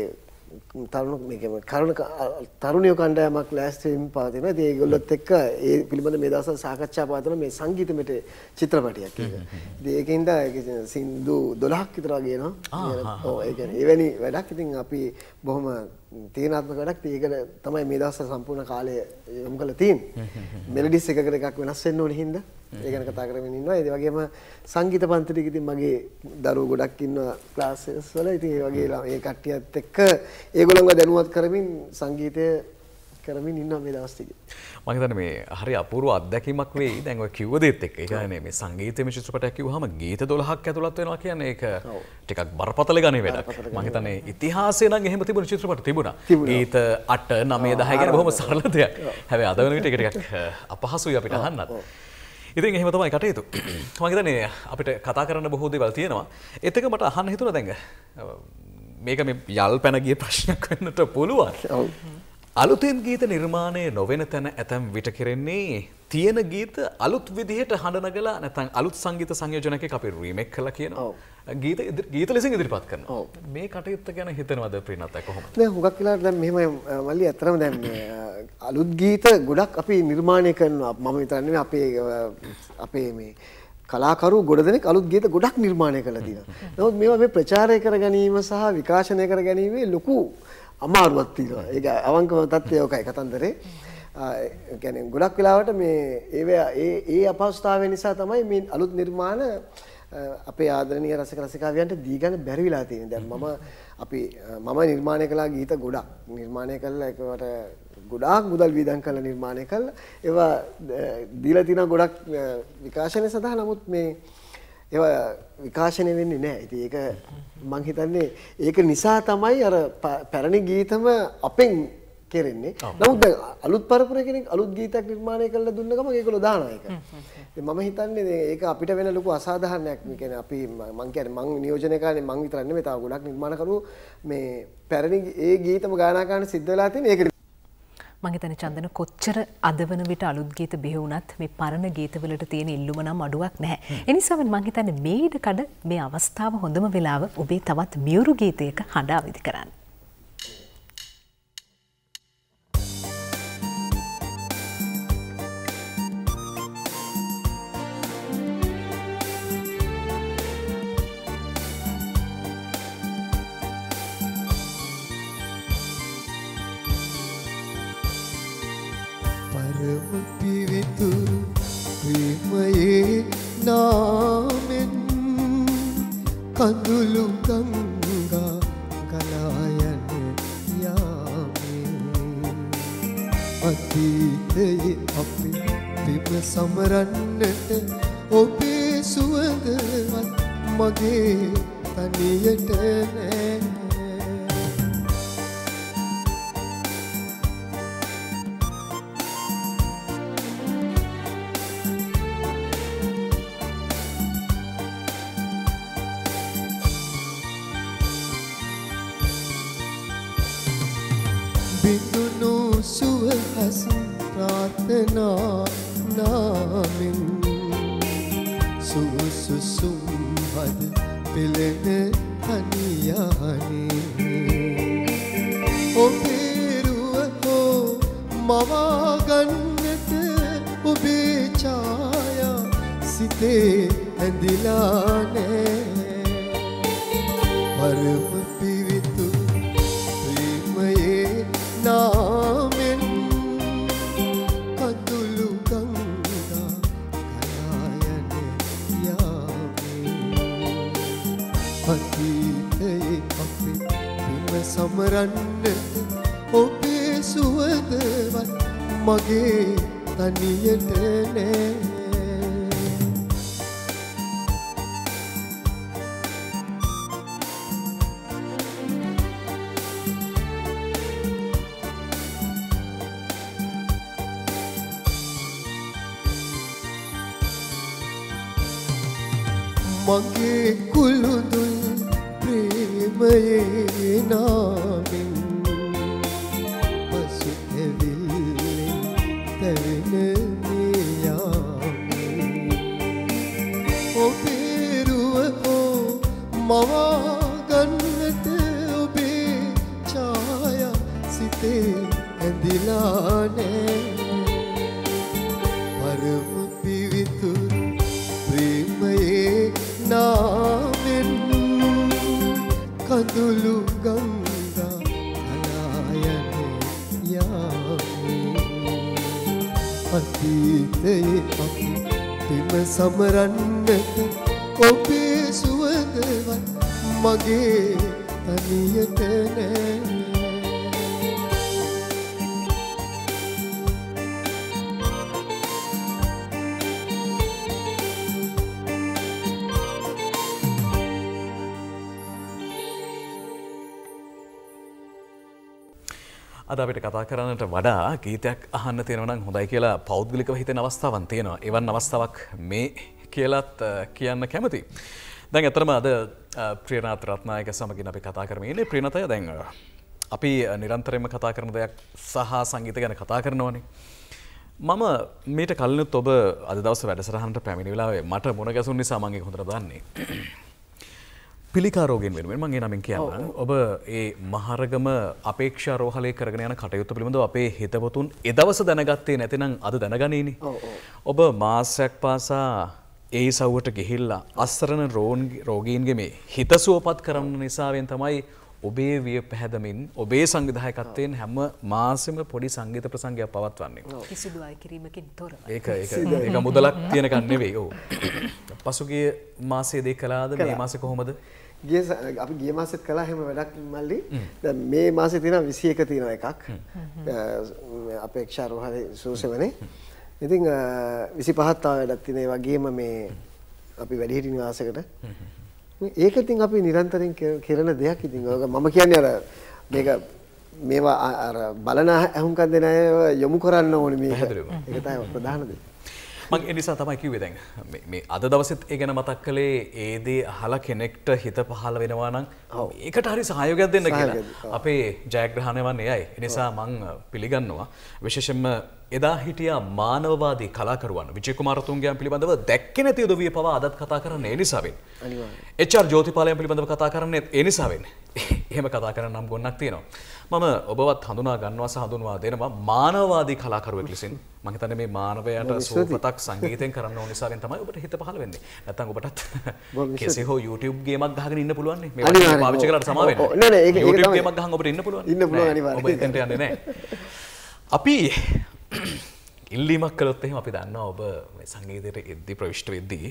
තරුණියෝ කණ්ඩායමක් ලෑස්ති වෙමින් පවතිනවා. ඉතින් ඒගොල්ලොත් එක්ක ඒ පිළිබඳ මේ දවස්වල සාකච්ඡා පවත්වන මේ සංගීතමය චිත්‍රපටයක් එක. ඉතින් ඒකෙන්ද සින්දු 12ක් විතර වගේ එනවා. ඔව් ඒ කියන්නේ එවැනි වැඩක්. ඉතින් අපි බොහොම තීරණාත්මක වැඩක්. ඒකට තමයි මේ දවස්වල සම්පූර්ණ කාලය යොමු කරලා තියෙන්නේ. මෙලඩිස් එකකට එකක් වෙනස් වෙන්න ඕනේ හින්දා ඒ ගැන කතා කරමින් ඉන්නවා. ඒ වගේම සංගීත පන්තිලෙක ඉතින් මගේ දරුවෝ ගොඩක් ඉන්නවා ක්ලාසස් වල. ඉතින් ඒ වගේ ඒ කට්ටියත් එක්ක ඒගොල්ලන්ව දැනුවත් කරමින් සංගීතය කරමින් ඉන්නවා මේ දවස් ටිකේ. මම හිතන්නේ මේ හරි අපූර්ව අත්දැකීමක් වෙයි. දැන් ඔය කිව්ව දේත් එක්ක. ඒ කියන්නේ මේ සංගීතයේ චිත්‍රපටයක් කිව්වහම ගීත 12ක් ඇතුළත් වෙනවා කියන්නේ ඒක ටිකක් බරපතල ගණේ වැඩක්. මම හිතන්නේ ඉතිහාසයේ නම් එහෙම තිබුණු චිත්‍රපට තිබුණා. ගීත 8 9 10 කියන බොහොම සරල දෙයක්. හැබැයි අද වෙන විට ඒක ටිකක් අපහසුයි අපිට අහන්නත්. ඉතින් එහෙම තමයි කටයුතු. මම හිතන්නේ අපිට කතා කරන්න බොහෝ දේවල් තියෙනවා. ඒත් එක මට අහන්න හිතුණා දැන් මේක මේ යල් පැන ගිය ප්‍රශ්නයක් වෙන්නට පුළුවන්. අලුතෙන් ගීත නිර්මාණය නොවන තැන ඇතැම් විට කෙරෙන්නේ තියෙන ගීත අලුත් විදිහට හඬ නගලා නැත්නම් අලුත් සංගීත සංයෝජනයක අපි රීමේක් කළා කියනවා. ගීත ලෙසින් ඉදිරිපත් කරනවා. මේ කටයුත්ත ගැන හිතනවද ප්‍රීනත් කොහොමද? දැන් හුඟක් වෙලාවට දැන් මෙහෙම මල්ලි අතරම දැන් අලුත් ගීත ගොඩක් අපි නිර්මාණය කරනවා. මම විතරක් නෙමෙයි අපේ මේ කලාකරු ගොඩ දෙනෙක් අලුත් ගීත ගොඩක් නිර්මාණය කරලා තියෙනවා. නමුත් මේවා මේ ප්‍රචාරය කර ගැනීම සහ විකාශනය කර ගැනීමේ ලොකු අමාරුවක් තියෙනවා. ඒක අවංකව තත්ත්වය ඔකයි කතන්දරේ. ඒ කියන්නේ ගොඩක් වෙලාවට මේ ඒ අපහසුතාවය නිසා තමයි මේ අලුත් නිර්මාණ අපේ ආදරණීය රසික රසිකාවියන්ට දී ගන්න බැරි වෙලා තියෙන්නේ. දැන් මම නිර්මාණය කළා ගීත ගොඩක්. නිර්මාණය කළා ඒකට ගොඩාක් මුදල් වියදම් කරලා නිර්මාණය කළා. ඒවා දීලා තියෙන ගොඩක් විකාශනය සඳහා. නමුත් මේ ඒවා විකාශනය වෙන්නේ නැහැ. ඉතින් ඒක මම හිතන්නේ ඒක නිසා තමයි අර පැරණි ගීතම අපෙන් කෙරෙන්නේ. නමුත් දැන් අලුත් පරපුරේ කෙනෙක් අලුත් ගීතයක් නිර්මාණය කරලා දුන්න ගමන් ඒගොල්ලෝ දානවා ඒක. ඉතින් මම හිතන්නේ ඒක අපිට වෙන ලොකු අසාධාරණයක්. මේ කියන්නේ අපි මම කියන්නේ මම නියෝජනය කරන්නේ මම විතරක් නෙමෙයි තව ගොඩක් නිර්මාණකරුවෝ මේ පැරණි ඒ ගීතම ගායනා කරන්න සිද්ධ වෙලා තියෙන ඒක මම හිතන්නේ චන්දන කොච්චර අද වන විට අලුත් ගීත බිහි වුණත් මේ පරණ ගීතවලට තියෙන ඉල්ලුම නම් අඩුවක් නැහැ. ඒ නිසා මම හිතන්නේ මේ ඉඩකඩ මේ අවස්ථාව හොඳම වෙලාව ඔබේ තවත් මියුරු ගීතයක හඬ අවදි කරන්න. පිවිතුරු ප්‍රේමයේ නාමෙන් කඳුළු ගංගා ගලා යන යාමේ අතීතයේ අපි පිප සමරන්නට ඔබේ සුවඳවත් මගේ තනියට නෑ. බිඳුණු සුවහස් ප්‍රාර්ථනා නාමෙන් සුසුසුම් හද පෙළෙන තනියහනේ ඔබේ රුව හෝ මවා ගන්නට ඔබේ ඡායා සිතේ ඇඳිලා නෑ. පරම පිවිතු ප්‍රේමයේ නාමෙන් කඳුළු ගංගා ගලා යන යාමේ අතීතයේ අපි බිම සමරන්නට ඔබේ සුවඳවත් මගේ තනියට නෑ. මගේ කුළුඳුල් ප්‍රේමයේ නාමෙන් පසු ඇවිල්ලෙන් තැවෙන මේ යාමෙන් ඔබේ රුව හෝ මවා ගන්නට ඔබේ ඡායා සිතේ ඇඳිලා නෑ පරම පිවිතුරු ප්‍රේමයේ නාමෙන් කඳුළු ගංගා අනායන යාමේ අතීතයේ අපි පිම සමරන්නට ඔබේ සුවඳවත් මගේ තනියට නෑ අද අපිට කතා කරන්නට වඩා ගීතයක් අහන්න තියෙනවා නම් හොඳයි කියලා පෞද්ගලිකව හිතෙන අවස්ථාවක් තියෙනවා. එවන් අවස්ථාවක් මේ කියලාත් කියන්න කැමතියි. දැන් අතරම අද ප්‍රියනාත් රත්නායක සමගින් අපි කතා කරමින් ඉන්නේ. ප්‍රියනාතය දැන් අපි නිරන්තරයෙන්ම කතා කරන දෙයක් සහ සංගීත ගැන කතා කරනවානේ. මම මීට කලිනුත් ඔබ අද දවසේ වැඩසටහනට පැමිණි වෙලාවේ මට මුණ ගැසුණු නිසා මම ඒක හොඳට දන්නේ. පිළිකා රෝගීන් වෙනුවෙන් මම ඒ නමින් කියන්නම්. ඔබ ඒ මහරගම අපේක්ෂා රෝහලේ කරගෙන යන කටයුතු පිළිබඳව අපේ හිතවතුන් ඒ දවස දැනගත්තේ නැතිනම් අද දැනගනීනේ. ඔබ මාසයක් පාසා ඒ සව්වට ගිහිල්ලා අස්රණ රෝගීන්ගේ මේ හිත සුවපත් කරන නිසාවෙන් තමයි ඔබේ විය පැහැදමින් ඔබේ සංවිධායකත්වයෙන් හැම මාසෙම පොඩි සංගීත ප්‍රසංගයක් පවත්වන්නේ. කිසිදු අය කිරීමකින් තොරව. ඒක මුදලක් තියනකන් නෙවෙයි. ඔව්. පසුගිය මාසයේදී කළාද මේ මාසේ කොහොමද? අපි ගිය මාසෙත් කළා හැම වැඩක් මල්ලි. දැන් මේ මාසේ තියෙනවා 21 තියෙනවා එකක්. අපේක්ෂා රෝහලේ සූසෙවනේ. ඉතින් 25ක් තව වැඩක් තියෙනවා. ඒ වගේම මේ අපි වැඩිහිටි නිවාසයකට ඒක ඉතින් අපි නිරන්තරයෙන් කරන දෙයක්. ඉතින් මම කියන්නේ අර මේක මේවා අර බලන අහුම්කම් දෙන අය යොමු කරන්න ඕනේ මේක. ඒක තමයි ප්‍රධාන දේ. මම ඒ නිසා තමයි කිව්වේ දැන් මේ අද දවසෙත් ඒ ගැන මතක් කළේ ඒ දේ අහලා කෙනෙක්ට හිත පහළ වෙනවා නම් ඒකට හරි සහයෝගයක් දෙන්න කියලා. අපේ ජයග්‍රහණය වන්නේ එයයි. ඒ නිසා මම පිළිගන්නවා විශේෂයෙන්ම එදා හිටියා මානවවාදී කලාකරුවන් විජය කුමාරතුංගයන් පිළිබඳව දැක්කේ නැති උදවිය පවා අදත් කතා කරන්නේ ඒ නිසාවෙන්. අනිවාර්යයෙන්. HR ජෝතිපාලයන් පිළිබඳව කතා කරන්නේ ඒ නිසාවෙන්. එහෙම කතා කරන නම් ගොන්නක් තියෙනවා. මම ඔබවත් හඳුනා ගන්නවා සහ හඳුන්වා දෙනවා මානවවාදී කලාකරුවෙක් ලෙසින්. මම හිතන්නේ මේ මානවයාට සුවපතක් සංගීතයෙන් කරන්න ඕන නිසාවෙන් තමයි ඔබට හිත පහළ වෙන්නේ. නැත්නම් ඔබටත් කෙසේ හෝ YouTube ගේමක් ගහගෙන ඉන්න පුළුවන් නේ. මේ වගේ පාවිච්චි කරලා සමා වෙන්න. නෑ නෑ ඒක YouTube ගේමක් ගහන් ඔබට ඉන්න පුළුවන්. ඉන්න පුළුවන් අනිවාර්යයෙන්. ඔබ එතනට යන්නේ නෑ. අපි ඉල්ලීමක් කළොත් එහෙම අපි දන්නවා ඔබ මේ සංගීතයට එද්දී ප්‍රවිෂ්ඨ වෙද්දී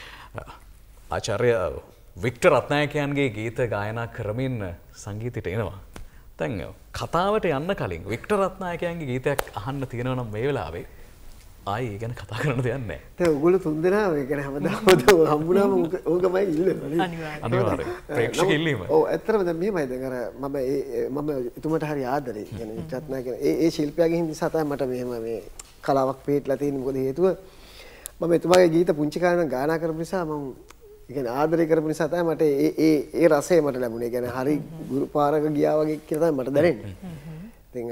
ආචාර්ය වික්ටර් රත්නායකයන්ගේ ගීත ගායනා කරමින් සංගීතයට එනවා. දැන් කතාවට යන්න කලින් වික්ටර් රත්නායකයන්ගේ ගීතයක් අහන්න තියෙනවා නම් මේ වෙලාවේ ආයි ඒ ගැන කතා කරන්න දෙයක් නැහැ. දැන් ඔයගොල්ලෝ තුන්දෙනා ඒ ගැන හැමදාම හම්බුනාම ඕකමයි ඉල්ලන්නේ. අනිවාර්යයෙන්. ප්‍රේක්ෂක ඉල්ලීම. ඔව් ඇත්තටම දැන් මෙහෙමයි දැන් අර මම එතුමට හරි ආදරේ. يعني වික්ටර් රත්නායක ඒ ශිල්පියාගේ නිසා තමයි මට මෙහෙම මේ කලාවක් පිටලා තියෙන්නේ. මොකද හේතුව මම එතුමාගේ ගීත පුංචි කාලේ ගායනා කරපු නිසා මම කියන්නේ ආදරය කරපු නිසා තමයි මට ඒ රසය මට ලැබුණේ. කියන්නේ හරි ගුරු පාරක ගියා වගේ කියලා තමයි මට දැනෙන්නේ. ඉතින්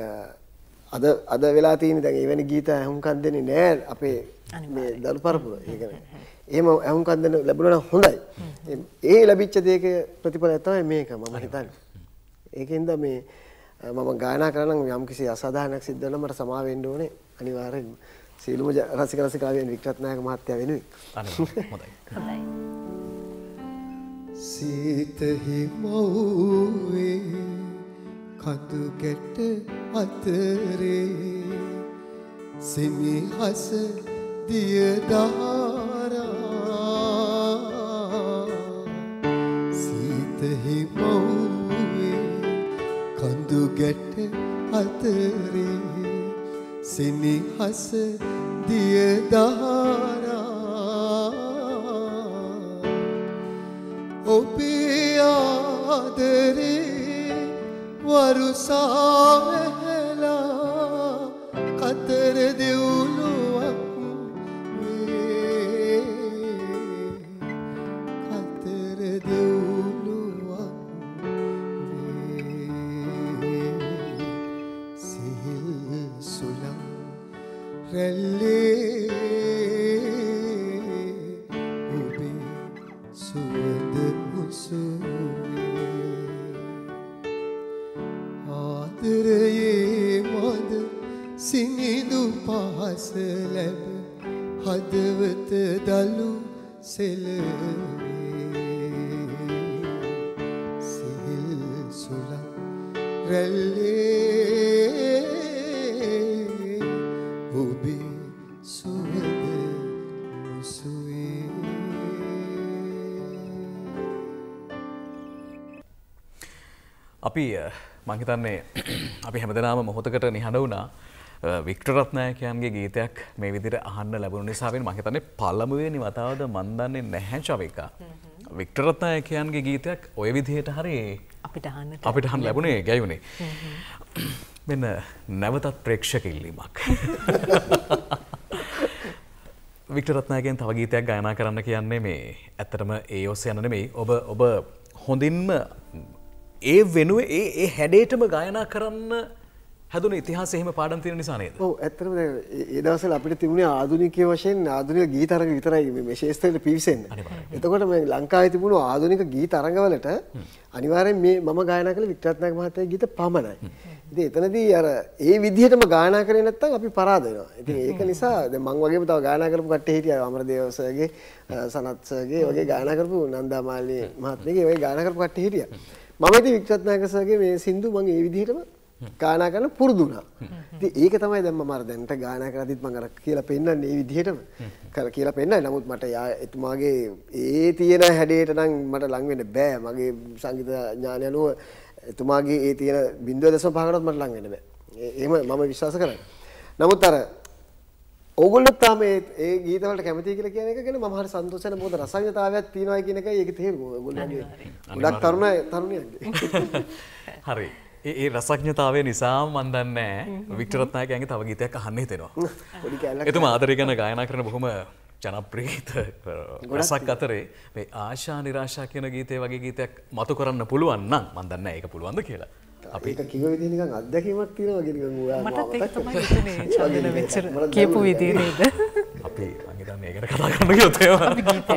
අද වෙලා තියෙන දැන් එවැනි ගීත අහුම්කම් දෙන්නේ නෑ අපේ මේ දරු පරපුර. ඒ කියන්නේ එහෙම අහුම්කම් දෙන්න ලැබුණා නම් හොඳයි. ඒ ලැබිච්ච දෙයක ප්‍රතිඵලය තමයි මේක මම හිතන්නේ. ඒකෙන්ද මේ මම ගායනා කරන නම් යම්කිසි අසාධාරණයක් සිද්ධ වෙනවා මට සමා වෙන්න ඕනේ අනිවාර්යෙන්. සීලුම රසික රසිකාවෙන් වික්ටර් රත්නායක මහත්තයා වෙනුවෙන්. අනිවාර්යෙන් හොඳයි. හොඳයි. සීත හිමවුවේ කඳු ගැට අතරේ සෙනෙහස දිය දහරා සීත හිමවුවේ කඳු ගැට අතරේ සෙනෙහස දිය දහරා ඔබේ ආදරේ වරුසා වැහැලා කතර දෙවුලුවක් වේ රැල්ලේ ඔබේ සුවඳ මුසුවේ ආදරයේ මද සිනිඳු පහස ලැබ හදවත දලු සෙලවේ සිහිල් සුලක් රැල්ලේ ඔබේ සුවඳ මුසුවේ අපි මං හිතන්නේ අපි හැමදෙනාම මොහොතකට නිහඬ වුණා වික්ටර් රත්නායකයන්ගේ ගීතයක් මේ විදිහට අහන්න ලැබුණ නිසාවෙන් මම හිතන්නේ පළමුවෙනි වතාවද මන් දන්නේ නැහැ චවිකා වික්ටර් රත්නායකයන්ගේ ගීතයක් ඔය විදිහට හරි අපිට අහන්න ලැබුණේ ගැයුනේ මෙන්න නැවතත් ප්‍රේක්ෂක ඉල්ලීමක් වික්ටර් රත්නායකයන් තව ගීතයක් ගායනා කරන්න කියන්නේ මේ ඇත්තටම ඒ ඔස්සේ යන නෙමෙයි ඔබ හොඳින්ම ඒ වෙනුවේ ඒ හැඩේටම ගායනා කරන්න හැදුන ඉතිහාසය එහෙම පාඩම් තියෙන නිසා නේද? ඔව් ඇත්තටම දැන් ඒ දවස්වල අපිට තිබුණේ ආධුනිකයේ වශයෙන් ආධුනික ගීත අරඟ විතරයි මේ ශේෂ්ත්‍රයට පිවිසෙන්න. එතකොට මේ ලංකාවේ තිබුණු ආධුනික ගීත අරඟවලට අනිවාර්යෙන් මේ මම ගායනා කළ වික්ටර් රත්නායක මහත්තයාගේ ගීත පමණයි. ඉතින් එතනදී අර ඒ විදිහටම ගායනා කරේ නැත්නම් අපි පරාද වෙනවා. ඉතින් ඒක නිසා දැන් මම වගේම තව ගායනා කරපු කට්ටිය හිටියා අමරදේව සර්ගේ සනත් සර්ගේ වගේ ගායනා කරපු නන්දා මාලී මහත්මියගේ වගේ ගායනා කරපු කට්ටිය හිටියා. මම ඉතින් වික්ටර් රත්නායක සර්ගේ මේ සින්දු මම ඒ විදිහටම ගායනා කරන්න පුරුදු වුණා. ඉතින් ඒක තමයි දැන් මම අර දැන්ට ගායනා කරද්දිත් මම අර කියලා පෙන්නන්නේ මේ විදිහටම කියලා පෙන්නයි. නමුත් මට එතුමාගේ ඒ තියෙන හැඩයට නම් මට ලං වෙන්න බෑ. මගේ සංගීත ඥානය අනුව එතුමාගේ ඒ තියෙන 0.5කටවත් මට ලං වෙන්න බෑ. එහෙම මම විශ්වාස කරන්නේ. නමුත් අර ඕගොල්ලෝ තාම ඒ ගීත වලට කැමතියි කියලා කියන එක ගැන මම හරි සන්තෝෂයි. මොකද රසඥතාවයක් තියෙනවා කියන එකයි ඒකේ තේරුම. ඕගොල්ලෝගේ ගොඩක් තරුණියන්ගේ. හරි. ඒ රසඥතාවය නිසා මන් දන්නේ වික්ටර් රත්නායකයන්ගේ තව ගීතයක් අහන්න හිතෙනවා. එතුමා ආදරය ගැන ගායනා කරන බොහොම ජනප්‍රිය ගීත රසක් අතරේ මේ ආශා නිරාශා කියන ගීතය වගේ ගීතයක් මතු කරන්න පුළුවන් නම් මන් දන්නේ ඒක පුළුවන්ද කියලා. අපි ඒක කිව්ව විදිහ නිකන් අත්දැකීමක් තියෙනවා කියන නිකන් ඔයා මටත් ඒක තමයි හිතෙන්නේ චන්දන මෙච්චර කියපු විදිහ නේද? අපි මං හිතන්නේ ඒක ගැන කතා කරන්න ගියොත් ඒවා අපි ගීතය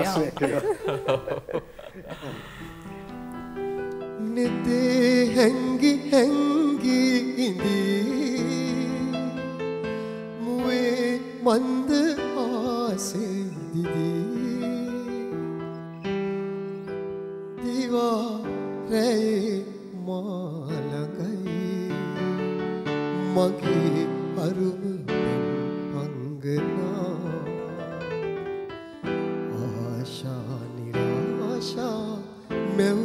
නිතේ හැංගි හැංගි ඉඳී මුවේ මන්ද ආසේ දිදී දිවා රැයේ මාළඟයි මගේ අරුම අංගනා ආශා නිරාශා මෙව්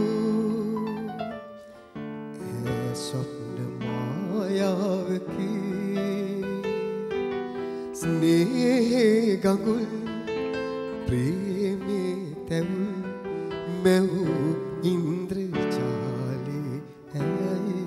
ස්නේහේ ගඟුල් ප්‍රේමේ තැවුල් මෙව් ඉන්ද්‍රජාලේ ඇයි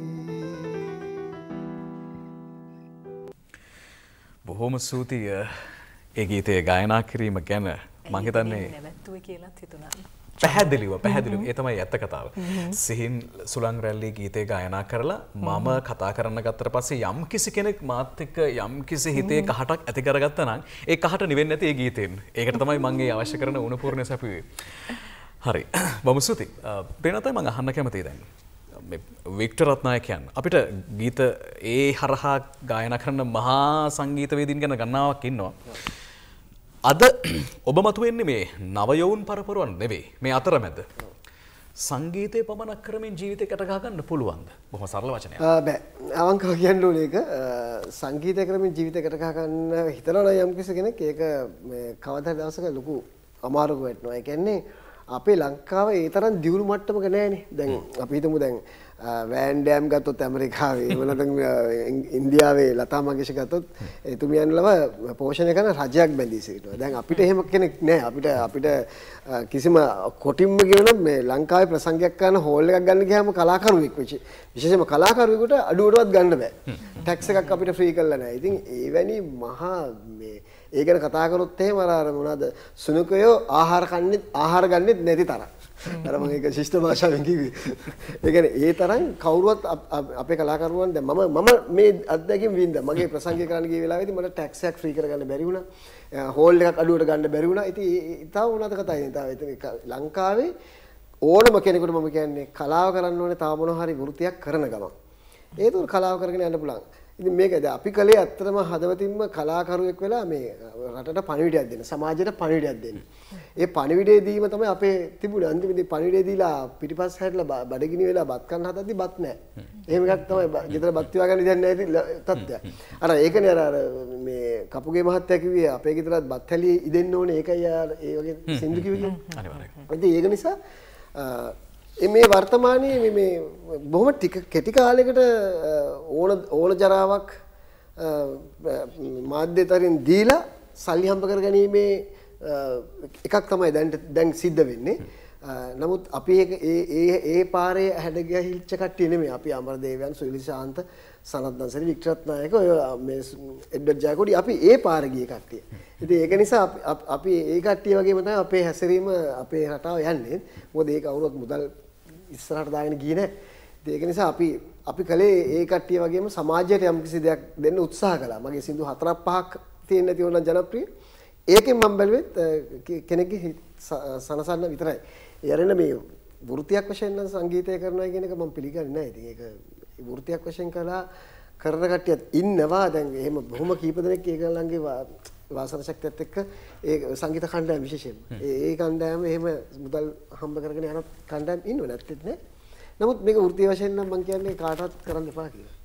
බොහොම ස්තුතියි ඒ ගීතය ගායනා කිරීම ගැන මම හිතන්නේ නැවතුවේ කියලාත් හිතුණා. පැහැදිලිව ඒ තමයි ඇත්ත කතාව. සිහින් සුළං රැල්ලේ ගීතේ ගායනා කරලා මම කතා කරන්න ගත්තට පස්සේ යම් කිසි කෙනෙක් මාත් එක්ක යම් කිසි හිතේ කහටක් ඇති කරගත්තා නම් ඒ කහට නිවෙන්නේ නැති ඒ ගීතෙන්. ඒකට තමයි මම ඒ අවශ්‍ය කරන උණපූර්ණ සැපුවේ. හරි. බොහොම ස්තුතියි. ප්‍රේනතයි මම අහන්න කැමතියි දැන්. මේ වික්ටර් රත්නායකයන් අපිට ගීත ඒ හරහා ගායනා කරන මහා සංගීතවේදීන් ගැන ගණනාවක් ඉන්නවා. අද ඔබ මතුවෙන්නේ මේ නවයවුන් පරපුරවන් නෙවෙයි මේ අතරමැද සංගීතය පමණක් කරමින් ජීවිතයකට ගහගන්න පුළුවන්ද? බොහොම සරල වචනයක්. බෑ. අවංකව කියන්න ඕනේ ඒක සංගීතය කරමින් ජීවිතයකට ගහගන්න හිතනවා නම් යම් කෙනෙක් ඒක මේ කවදා දවසක ලොකු අමාරුවක් වෙනවා. ඒ කියන්නේ අපේ ලංකාව ඒ තරම් දියුණු මට්ටමක නෑනේ. දැන් අපි හිතමු දැන් වෑන් ඩෑම් ගත්තොත් ඇමරිකාවේ එහෙම නැත්නම් ඉන්දියාවේ ලතා මංගেশකර් ගත්තොත් එතුමියන්ලව පෝෂණය කරන රජයක් බැඳී සිටිනවා. දැන් අපිට එහෙම කෙනෙක් නෑ. අපිට කිසිම කොටින්ම කියනොත් මේ ලංකාවේ ප්‍රසංගයක් කරන හෝල් එකක් ගන්න ගියාම කලාකරුවෙක් විශේෂයෙන්ම කලාකරුවෙකුට අඩුවටවත් ගන්න බෑ. ටැක්ස් එකක් අපිට ෆ්‍රී කරලා නෑ. ඉතින් ඒවැනි මහා මේ ඒ ගැන කතා කරොත් එහෙම අර මොනවාද සුනුකයෝ ආහාර ගන්නෙත් නැති තරම්. අර මම ඒක ශිෂ්ට භාෂාවෙන් කිව්වේ. ඒ කියන්නේ ඒ තරම් කවුරුවත් අපේ කලාකරුවන් දැන් මම මේ අත්දැකීම් වින්දා. මගේ ප්‍රසංගය කරන්න ගිය වෙලාවේදී මට ටැක්ස් එකක් ෆ්‍රී කරගන්න බැරි වුණා. හෝල් එකක් අඩුවට ගන්න බැරි වුණා. ඉතින් ඒ තාම උනත කතායි. තාම එතන ලංකාවේ ඕනම කෙනෙකුට මම කියන්නේ කලාව කරන්න ඕනේ තාම මොන හරි වෘත්තියක් කරන ගමන්. ඒ තුන කලාව කරගෙන යන්න පුළුවන්. ඉතින් මේක දැන් අපි කලේ ඇත්තටම හදවතින්ම කලාකරුවෙක් වෙලා මේ රටට පණිවිඩයක් දෙන්න, සමාජයට පණිවිඩයක් දෙන්න. ඒ පණිවිඩය දීම තමයි අපේ තිබුණේ. අන්තිමේදී පණිවිඩය දීලා පිටිපස්ස හැරිලා බඩගිනි වෙලා බත් කන්න හදද්දි බත් නැහැ. එහෙම එකක් තමයි ගෙදර බත් තියා ගන්න දෙන්නේ නැති තත්ත්වයක්. අර ඒකනේ අර මේ කපුගේ මහත්තයා කිව්වේ අපේ ගෙදරත් බත් හැලියේ ඉදෙන්න ඕනේ. ඒකයි ඒ වගේ සින්දු කිව්වේ. අනිවාර්යයෙන්. ඉතින් ඒක නිසා මේ වර්තමානයේ මේ බොහොම කෙටි කාලයකට ඕන ජරාවක් මාධ්‍යතරින් දීලා සල්ලි හම්බ කරගැනීමේ එකක් තමයි දැන් සිද්ධ වෙන්නේ. නමුත් අපි ඒ පාරේ හැඩගැහිච්ච කට්ටිය නෙමෙයි. අපි අමරදේවයන්, සුනිල් ශාන්ත, සනත් දන්සලි, වික්ටරත් නායක, ඔය මේ එඩ්වඩ් ජයකොඩි අපි ඒ පාර ගිය කට්ටිය. ඉතින් ඒක නිසා අපි ඒ කට්ටිය වගේම තමයි අපේ හැසිරීම අපේ රටාව යන්නේ. මොකද ඒක කවුරුත් මුදල් ඉස්සරහට දාගෙන ගියේ නැහැ. ඉතින් ඒක නිසා අපි කලේ ඒ කට්ටිය වගේම සමාජයට යම්කිසි දෙයක් දෙන්න උත්සාහ කළා. මගේ සින්දු 4-5ක් තියෙන නැති වුණා ජනප්‍රිය. ඒකෙන් මම බැලුවෙත් කෙනෙක්ගේ සනසන්න විතරයි. යරෙන මේ වෘත්තියක් වශයෙන් නම් සංගීතය කරනවා කියන එක මම පිළිගන්නේ නැහැ. ඉතින් ඒක වෘත්තියක් වශයෙන් කළා කරන කට්ටියත් ඉන්නවා. දැන් එහෙම බොහොම කීප දෙනෙක් ඒගොල්ලන්ගේ වාසන ශක්තියත් එක්ක ඒ සංගීත කණ්ඩායම විශේෂයෙන් ඒ කණ්ඩායම එහෙම මුදල් හම්බ කරගෙන යන කණ්ඩායම් ඉන්නව නැත්තේ නේ. නමුත් මේක වෘත්ති වශයෙන් නම් මම කියන්නේ කාටවත් කරන්න එපා කියලා.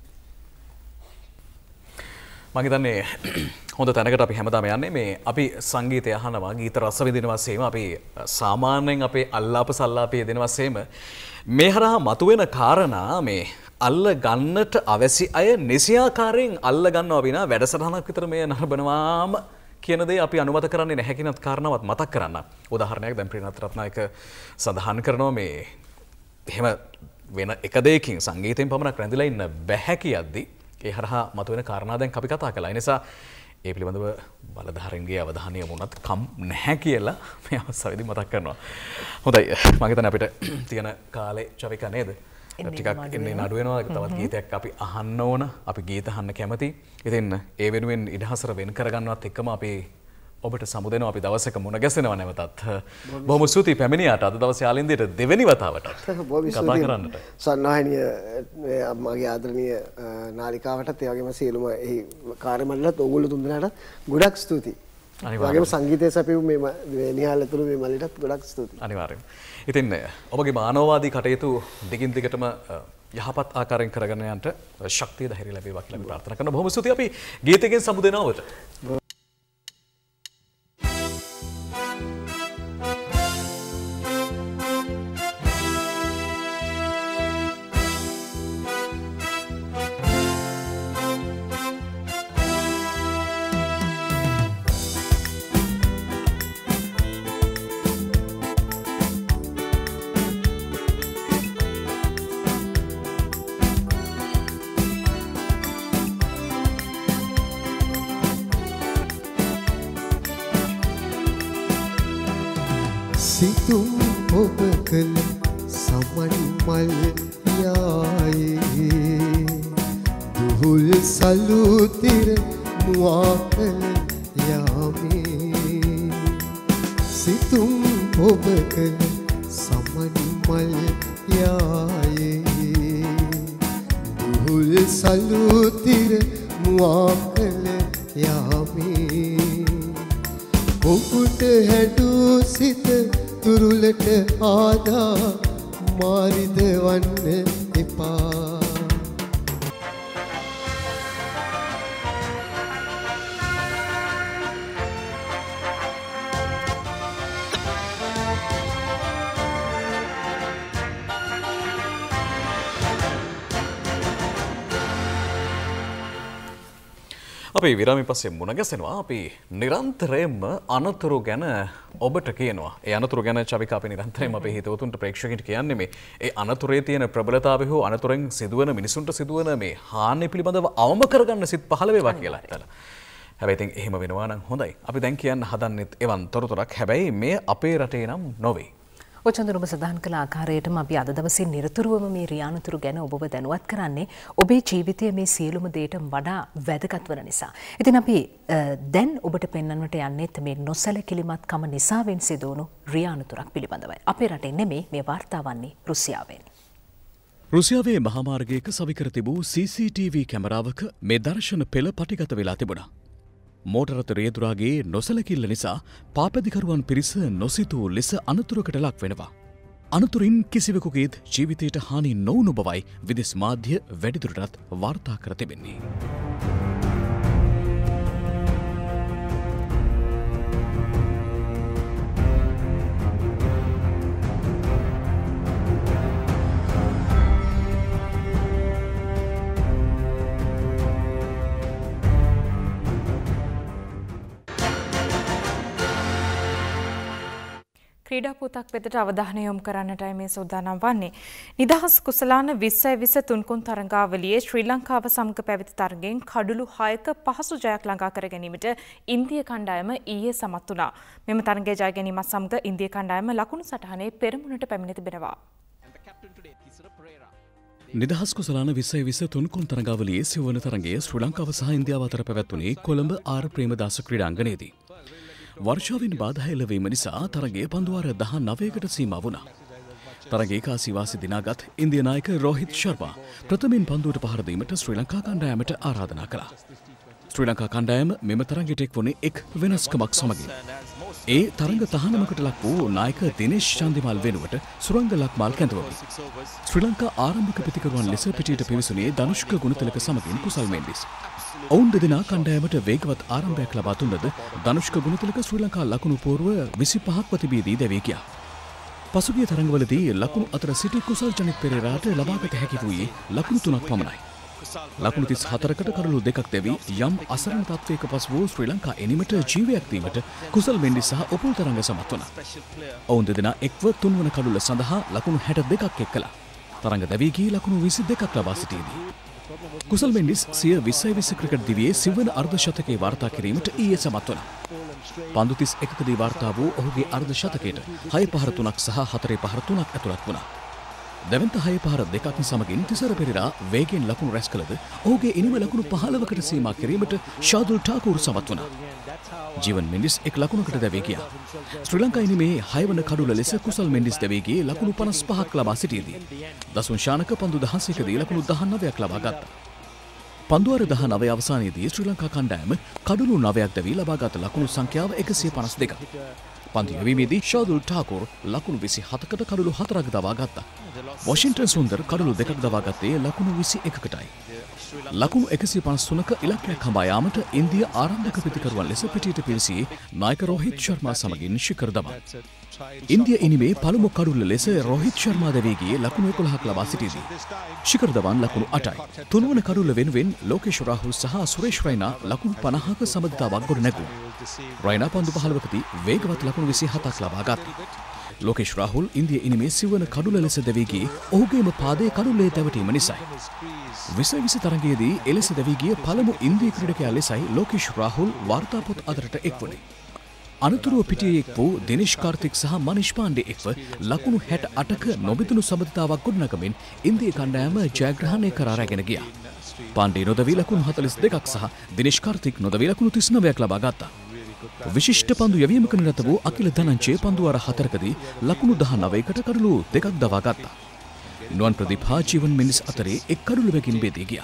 මම හිතන්නේ හොඳ තැනකට අපි හැමදාම යන්නේ මේ අපි සංගීතය අහනවා ගීත රස විඳිනවා වශයෙන් අපි සාමාන්‍යයෙන් අපේ අල්ලාප සල්ලාපේ දෙනවා වශයෙන් මේ හරහා මතුවෙන කාරණා මේ අල්ල ගන්නට අවැසි අය නිසියාකාරයෙන් අල්ල ගන්නවා විනා වැඩසටහනක් විතර මේ නරඹනවාම කියන දේ අපි අනුමත කරන්නේ නැහැ කියනත් කාරණාවත් මතක් කරන්න. උදාහරණයක් දැන් ප්‍රේමනාත් රත්නායක සඳහන් කරනවා මේ එහෙම වෙන එක දෙයකින් සංගීතයෙන් පමණක් රැඳිලා ඉන්න බැහැ කියද්දි ඒ හරහා මතුවෙන කාරණා දැන් අපි කතා කළා. ඒ නිසා ඒ පිළිබඳව බලධාරීන්ගේ අවධානය යොමුනත් කම් නැහැ කියලා මේ අවස්ථාවේදී මතක් කරනවා. හොඳයි මම හිතන්නේ අපිට තියෙන කාලේ චවික නේද? ටිකක් එන්නේ නඩු වෙනවා. තවත් ගීතයක් අපි අහන්න ඕන. අපි ගීත අහන්න කැමති. ඉතින් ඒ වෙනුවෙන් ඉඩහසර වෙන් කරගන්නවත් එක්කම අපි ඔබට සමුදෙනවා. අපි දවසක මුණ ගැසෙනවා නැවතත්. බොහොම ස්තුතියි පැමිණියාට අද දවසේ ආලින්දයට දෙවෙනි වතාවටත් කතා කරන්නට. සන්නාහිනිය මගේ ආදරණීය නාලිකාවටත් ඒ වගේම සියලුම ඒ කාර්ය මණ්ඩලත් ඕගොල්ලෝ තුන්දෙනාට ගොඩක් ස්තුතියි. වගේම සංගීතය සැපයූ මේ නිහාල් ඇතුළු මේ මල්ලිටත් ගොඩක් ස්තුතියි. අනිවාර්යෙන්. ඉතින් ඔබගේ මානවවාදී කටයුතු දිගින් දිගටම යහපත් ආකාරයෙන් කරගෙන යන්නට ශක්තිය ධෛර්යය ලැබේවා කියලා ප්‍රාර්ථනා කරනවා. බොහොම ස්තුතියි අපි ගීතයෙන් සමුදෙනවා ඔබට. සිතුම් ඔබ කළ සමන් මල් යායේ දුහුල් සලුතිර මුවා කළ යාමේ සිතුම් ඔබ කළ සමන් මල් යායේ දුහුල් සලුතිර මුවා කළ යාමේ ඔබට හැඩූ සිත තුරුලට ආදා මාරිද වන්න එපා. අපි විරාමයෙන් පස්සේ මුණ ගැසෙනවා. අපි නිරන්තරයෙන්ම අනතුරු ගැන ඔබට කියනවා. ඒ අනතුරු ගැන චවික අපි නිරන්තරයෙන්ම අපේ හිතවතුන්ට ප්‍රේක්ෂකයන්ට කියන්නේ මේ ඒ අනතුරේ තියෙන ප්‍රබලතාවය හෝ අනතුරෙන් සිදුවන මිනිසුන්ට සිදුවන මේ හානිය පිළිබඳව අවම කරගන්න සිත් පහළ වේවා කියලා හිතලා. හැබැයි ඉතින් එහෙම වෙනවා නම් හොඳයි. අපි දැන් කියන්න හදන්නෙත් එවන් තොරතුරක්. හැබැයි මේ අපේ රටේ නම් නොවේ. ඔචන්දරුම සඳහන් කළ ආකාරයටම අපි අද දවසේ නිරතුරුවම මේ රියානතුරු ගැන ඔබව දැනුවත් කරන්නේ ඔබේ ජීවිතයේ මේ සියලුම දේට වඩා වැදගත් වන නිසා. ඉතින් අපි දැන් ඔබට පෙන්වන්නට යන්නේත් මේ නොසැලකිලිමත්කම නිසාවෙන් සිදුවුණු රියානතුරක් පිළිබඳවයි. අපේ රටේ නෙමේ මේ වාර්තා වන්නේ රුසියාවෙන්. රුසියාවේ මහාමාර්ගයක සවිකර තිබූ CCTV කැමරාවක මේ දර්ශන පෙළ පටිගත වෙලා තිබුණා. මෝටරත රියදුරාගේ නොසැලකිල්ල නිසා පාපැදිකරුවන් පිරිස නොසිතූ ලෙස අනතුරකට ලක් වෙනවා. අනතුරින් කිසිවෙකුගේත් ජීවිතයට හානි නොවුණු බවයි විදෙස් මාධ්‍ය වැඩිදුරටත් වාර්තා කර තිබෙන්නේ. ක්‍රීඩා පුවතක් වෙතට අවධානය යොමු කරන්නටයි මේ සූදානම් වන්නේ. නිදහස් කුසලාන 2020 තුන්කොන් තරඟාවලියේ ශ්‍රී ලංකාව සමග පැවති තරගයෙන් කඩලු 6ක පහසු ජයක් ළඟා කර ගැනීමට ඉන්දිය කණ්ඩායම ඊයේ සමත් වුණා. මෙම තරගයේ ජය ගැනීමත් සමග ඉන්දිය කණ්ඩායම ලකුණු සටහනේ පෙරමුණට පැමිණ තිබෙනවා. නිදහස් කුසලාන 2020 තුන්කොන් තරඟාවලියේ සිව්වන තරගයේ ශ්‍රී ලංකාව සහ ඉන්දියාව අතර පැවැත්වුණේ කොළඹ ආර් ප්‍රේමදාස ක්‍රීඩාංගණයේදී. වර්ෂාවෙන් බාධා එල්ලවීම නිසා තරගයේ පන්දුවාර 19කට සීමා වුණා. තරගයේ කාසිවාසි දිනාගත් ඉන්දිය නායක රෝහිත් ශර්මා ප්‍රථමයෙන් පන්දුවට පහර දීමට ශ්‍රී ලංකා කණ්ඩායමට ආරාධනා කළා. ශ්‍රී ලංකා කණ්ඩායම මෙම තරගයට එක් වුණේ එක් වෙනස්කමක් සමගින්. ඒ තරග තහනමකට ලක් වූ නායක දිනේෂ් චන්දිමාල් වෙනුවට සුරංග ලක්මාල් කැඳවුවා. ශ්‍රී ලංකා ආරම්භක පිතිකරුවන් ලෙස පිටියට පිවිසුනේ ධනුෂ්ක ගුණතිලක සමගින් කුසල් මෙන්ඩිස්. ඔවුන් දෙදෙනා කණ්ඩායමට වේගවත් ආරම්භයක් ලබා දුන්නද ධනුෂ්ක ගුණතිලක ශ්‍රී ලංකා ලකුණු පූර්ව 25ක් තිබීදී දැවී ගියා. පසුගිය තරඟවලදී ලකුණු අතර සිටි කුසල් ජනිත් පෙරේරාට ලබාගත හැකි වූයේ ලකුණු 3ක් පමණයි. ලකුණු 34කට කඩලු 2ක් දැවී යම් අසරණ තත්වයක පසු වූ ශ්‍රී ලංකා එනීමට ජීවයක් දීමට කුසල් මෙන්ඩිස් සහ ඔපුල් තරංග සමත් වුණා. ඔවුන් දෙදෙනා එක්ව තුන්වන කඩුල සඳහා ලකුණු 62ක් එක් කළා. තරංග දැවී ගිය ලකුණු 22ක් ලබා සිටියේදී කුසල් මෙන්ඩිස් සිය 2020 ක්‍රිකට් දිවියේ සිව්වන අර්ධ ශතකයේ වාර්තා කිරීමට ඊයේ සමත් වුණා. පන්දු 31කදී වාර්තා වූ ඔහුගේ අර්ධ ශතකයට 6 පහර 3ක් සහ 4 පහර 3ක් ඇතුළත් වුණා. දෙවන්ත 6 පහර 2ක් සමගින් තිසර පෙරේරා වේගයෙන් ලකුණු රැස් කළද ඔහුගේ ඉනිම ලකුණු 15කට සීමා කිරීමට ශාදුල් ඨාකූර් සමත් වුණා. ජීවන් මෙන්ඩිස් එක් ලකුණකට දැවී ගියා. ශ්‍රී ලංකා ඉනිමේ 6 වන කඩුල ලෙස කුසල් මෙන්ඩිස් දැවී ගියේ ලකුණු 55ක් ලබා සිටියේදී දසුන් ශානක පන්දු 16කදී ලකුණු 19ක් ලබා ගත්තා. පන්දුවාර 19 අවසානයේදී ශ්‍රී ලංකා කණ්ඩායම කඩුළු 9ක් දැවී ලබාගත් ලකුණු සංඛ්‍යාව 152ක්. පන්දු යැවීමේදී ශාදුල් ඨාකූර් ලකුණු 27කට කඩුළු 4ක් දවා ගත්තා. වොෂින්ටන් සුන්දර් කඩුළු 2ක් දවා ගත්තේ ලකුණු 21කටයි. ලකුණු 153ක ඉලක්කයක් හඹා යාමට ඉන්දිය ආරම්භක පිතිකරුවන් ලෙස පිටියට පිවිසී නායක රෝහිත් ශර්මා සමගින් ශිඛර දමා. ඉන්දිය ඉනිමේ පළමු කඩුල්ල ලෙස රෝහිත් ශර්මා දැවී ගියේ ලකුණු 11ක් ලබා සිටියේදී ශිඛර දමන් ලකුණු 8යි. තුන්වන කඩුල්ල වෙනුවෙන් ලෝකේෂ් රාහුල් සහ සුරේෂ් රයිනා ලකුණු 50ක සමබරතාවක් ගොඩ නැගුවා. රයිනා පන්දු 15කදී වේගවත් ලකුණු 27ක් ලබා ගත්තා. ලෝකේෂ් රාහුල් ඉන්දිය ඉනිමේ සිව්වන කඩුල්ල ලෙස දැවී ගියේ ඔහුගේම පාදයේ කඩුල්ලේ දැවටීම නිසායි. 2020 තරගයේදී එලෙස දැවී ගිය පළමු ඉන්දිය ක්‍රීඩකයා ලෙසයි ලෝකේෂ් රාහුල් වාර්තා පොත් අතරට එක් වුණේ. අනතුරුව පිටියේ එක් වූ දිනේෂ් කාර්තික් සහ මනිෂ් පාණ්ඩේ එක්ව ලකුණු 68ක නොබිඳුණු සමබරතාවක් ගොඩනගමින් ඉන්දිය කණ්ඩායම ජයග්‍රහණය කරා රැගෙන ගියා. පාණ්ඩේ නොදවී ලකුණු 42ක් සහ දිනේෂ් කාර්තික් නොදවී ලකුණු 39ක් ලබා ගත්තා. විශිෂ්ට පන්දු යැවීමක නිරත වූ අකිල ධනංජය පන්දුවාර 4කදී ලකුණු 19කට කඩලු 2ක් දවා ගත්තා. නුවන් ප්‍රදීප් හා ජීවන් මෙන්ඩිස් අතරේ එක් කඩුලුවකින් බෙදී ගියා.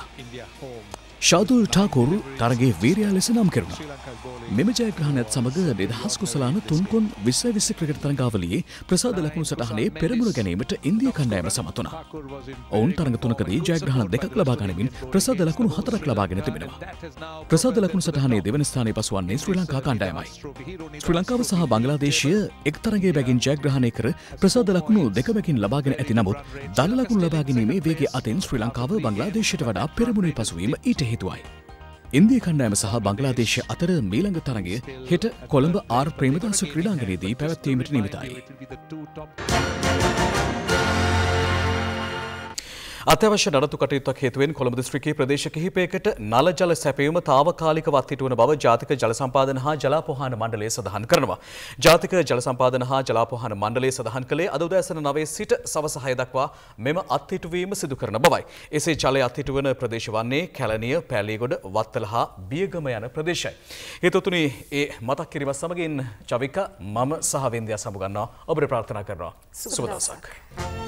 ශාදුල් ඨාකූර් තරගයේ වීරයා ලෙස නම් කෙරුණා. මෙම ජයග්‍රහණයත් සමග නිදහස් කුසලාන තුන්කොන් 2020 ක්‍රිකට් තරඟාවලියේ ප්‍රසාද ලකුණු සටහනේ පෙරමුණ ගැනීමට ඉන්දිය කණ්ඩායම සමත් වුණා. ඔවුන් තරඟ තුනකදී ජයග්‍රහණ 2ක් ලබා ගනිමින් ප්‍රසාද ලකුණු 4ක් ලබාගෙන තිබෙනවා. ප්‍රසාද ලකුණු සටහනේ දෙවන ස්ථානයේ පසුවන්නේ ශ්‍රී ලංකා කණ්ඩායමයි. ශ්‍රී ලංකාව සහ බංග්ලාදේශය එක් තරගයේ බැගින් ජයග්‍රහණය කර ප්‍රසාද ලකුණු 2 බැගින් ලබාගෙන ඇති නමුත් දල ලකුණු ලබා ගැනීමේ වේගය අතින් ශ්‍රී ලංකාව බංග්ලාදේශයට වඩා පෙරමුණේ පසුවීම ඊට හේතුවයි. ඉන්දිය කණ්ඩායම සහ බංග්ලාදේශය අතර මීළඟ තරගය හෙට කොළඹ ආර් ප්‍රේමදාස ක්‍රීඩාංගණයේදී පැවැත්වීමට නියමිතයි. අත්‍යවශ්‍ය නඩත්තු කටයුත්තක් හේතුවෙන් කොළඹ දිස්ත්‍රික්කයේ ප්‍රදේශ කිහිපයකට නල ජල සැපයීම తాවකාලිකව අත්හිටුවන බව ජාතික ජල සම්පාදන හා ජලාපෝහන මණ්ඩලය සඳහන් කරනවා. ජාතික ජල සම්පාදන හා ජලාපෝහන මණ්ඩලය සඳහන් කළේ අද උදෑසන 9 සිට සවස් 6 දක්වා මෙම අත්හිටුවීම සිදු කරන බවයි. එසේ ජලය අත්හිටුවන ප්‍රදේශ වන්නේ කැලණිය, පැලියගොඩ, වත්තල හා බියගම යන ප්‍රදේශයි. හේතුතුනි ඒ මතක් කිරීම සමගින් චවික මම සහ වින්දියා සමුගන්නවා. ඔබට ප්‍රාර්ථනා කරනවා සුබ දවසක්.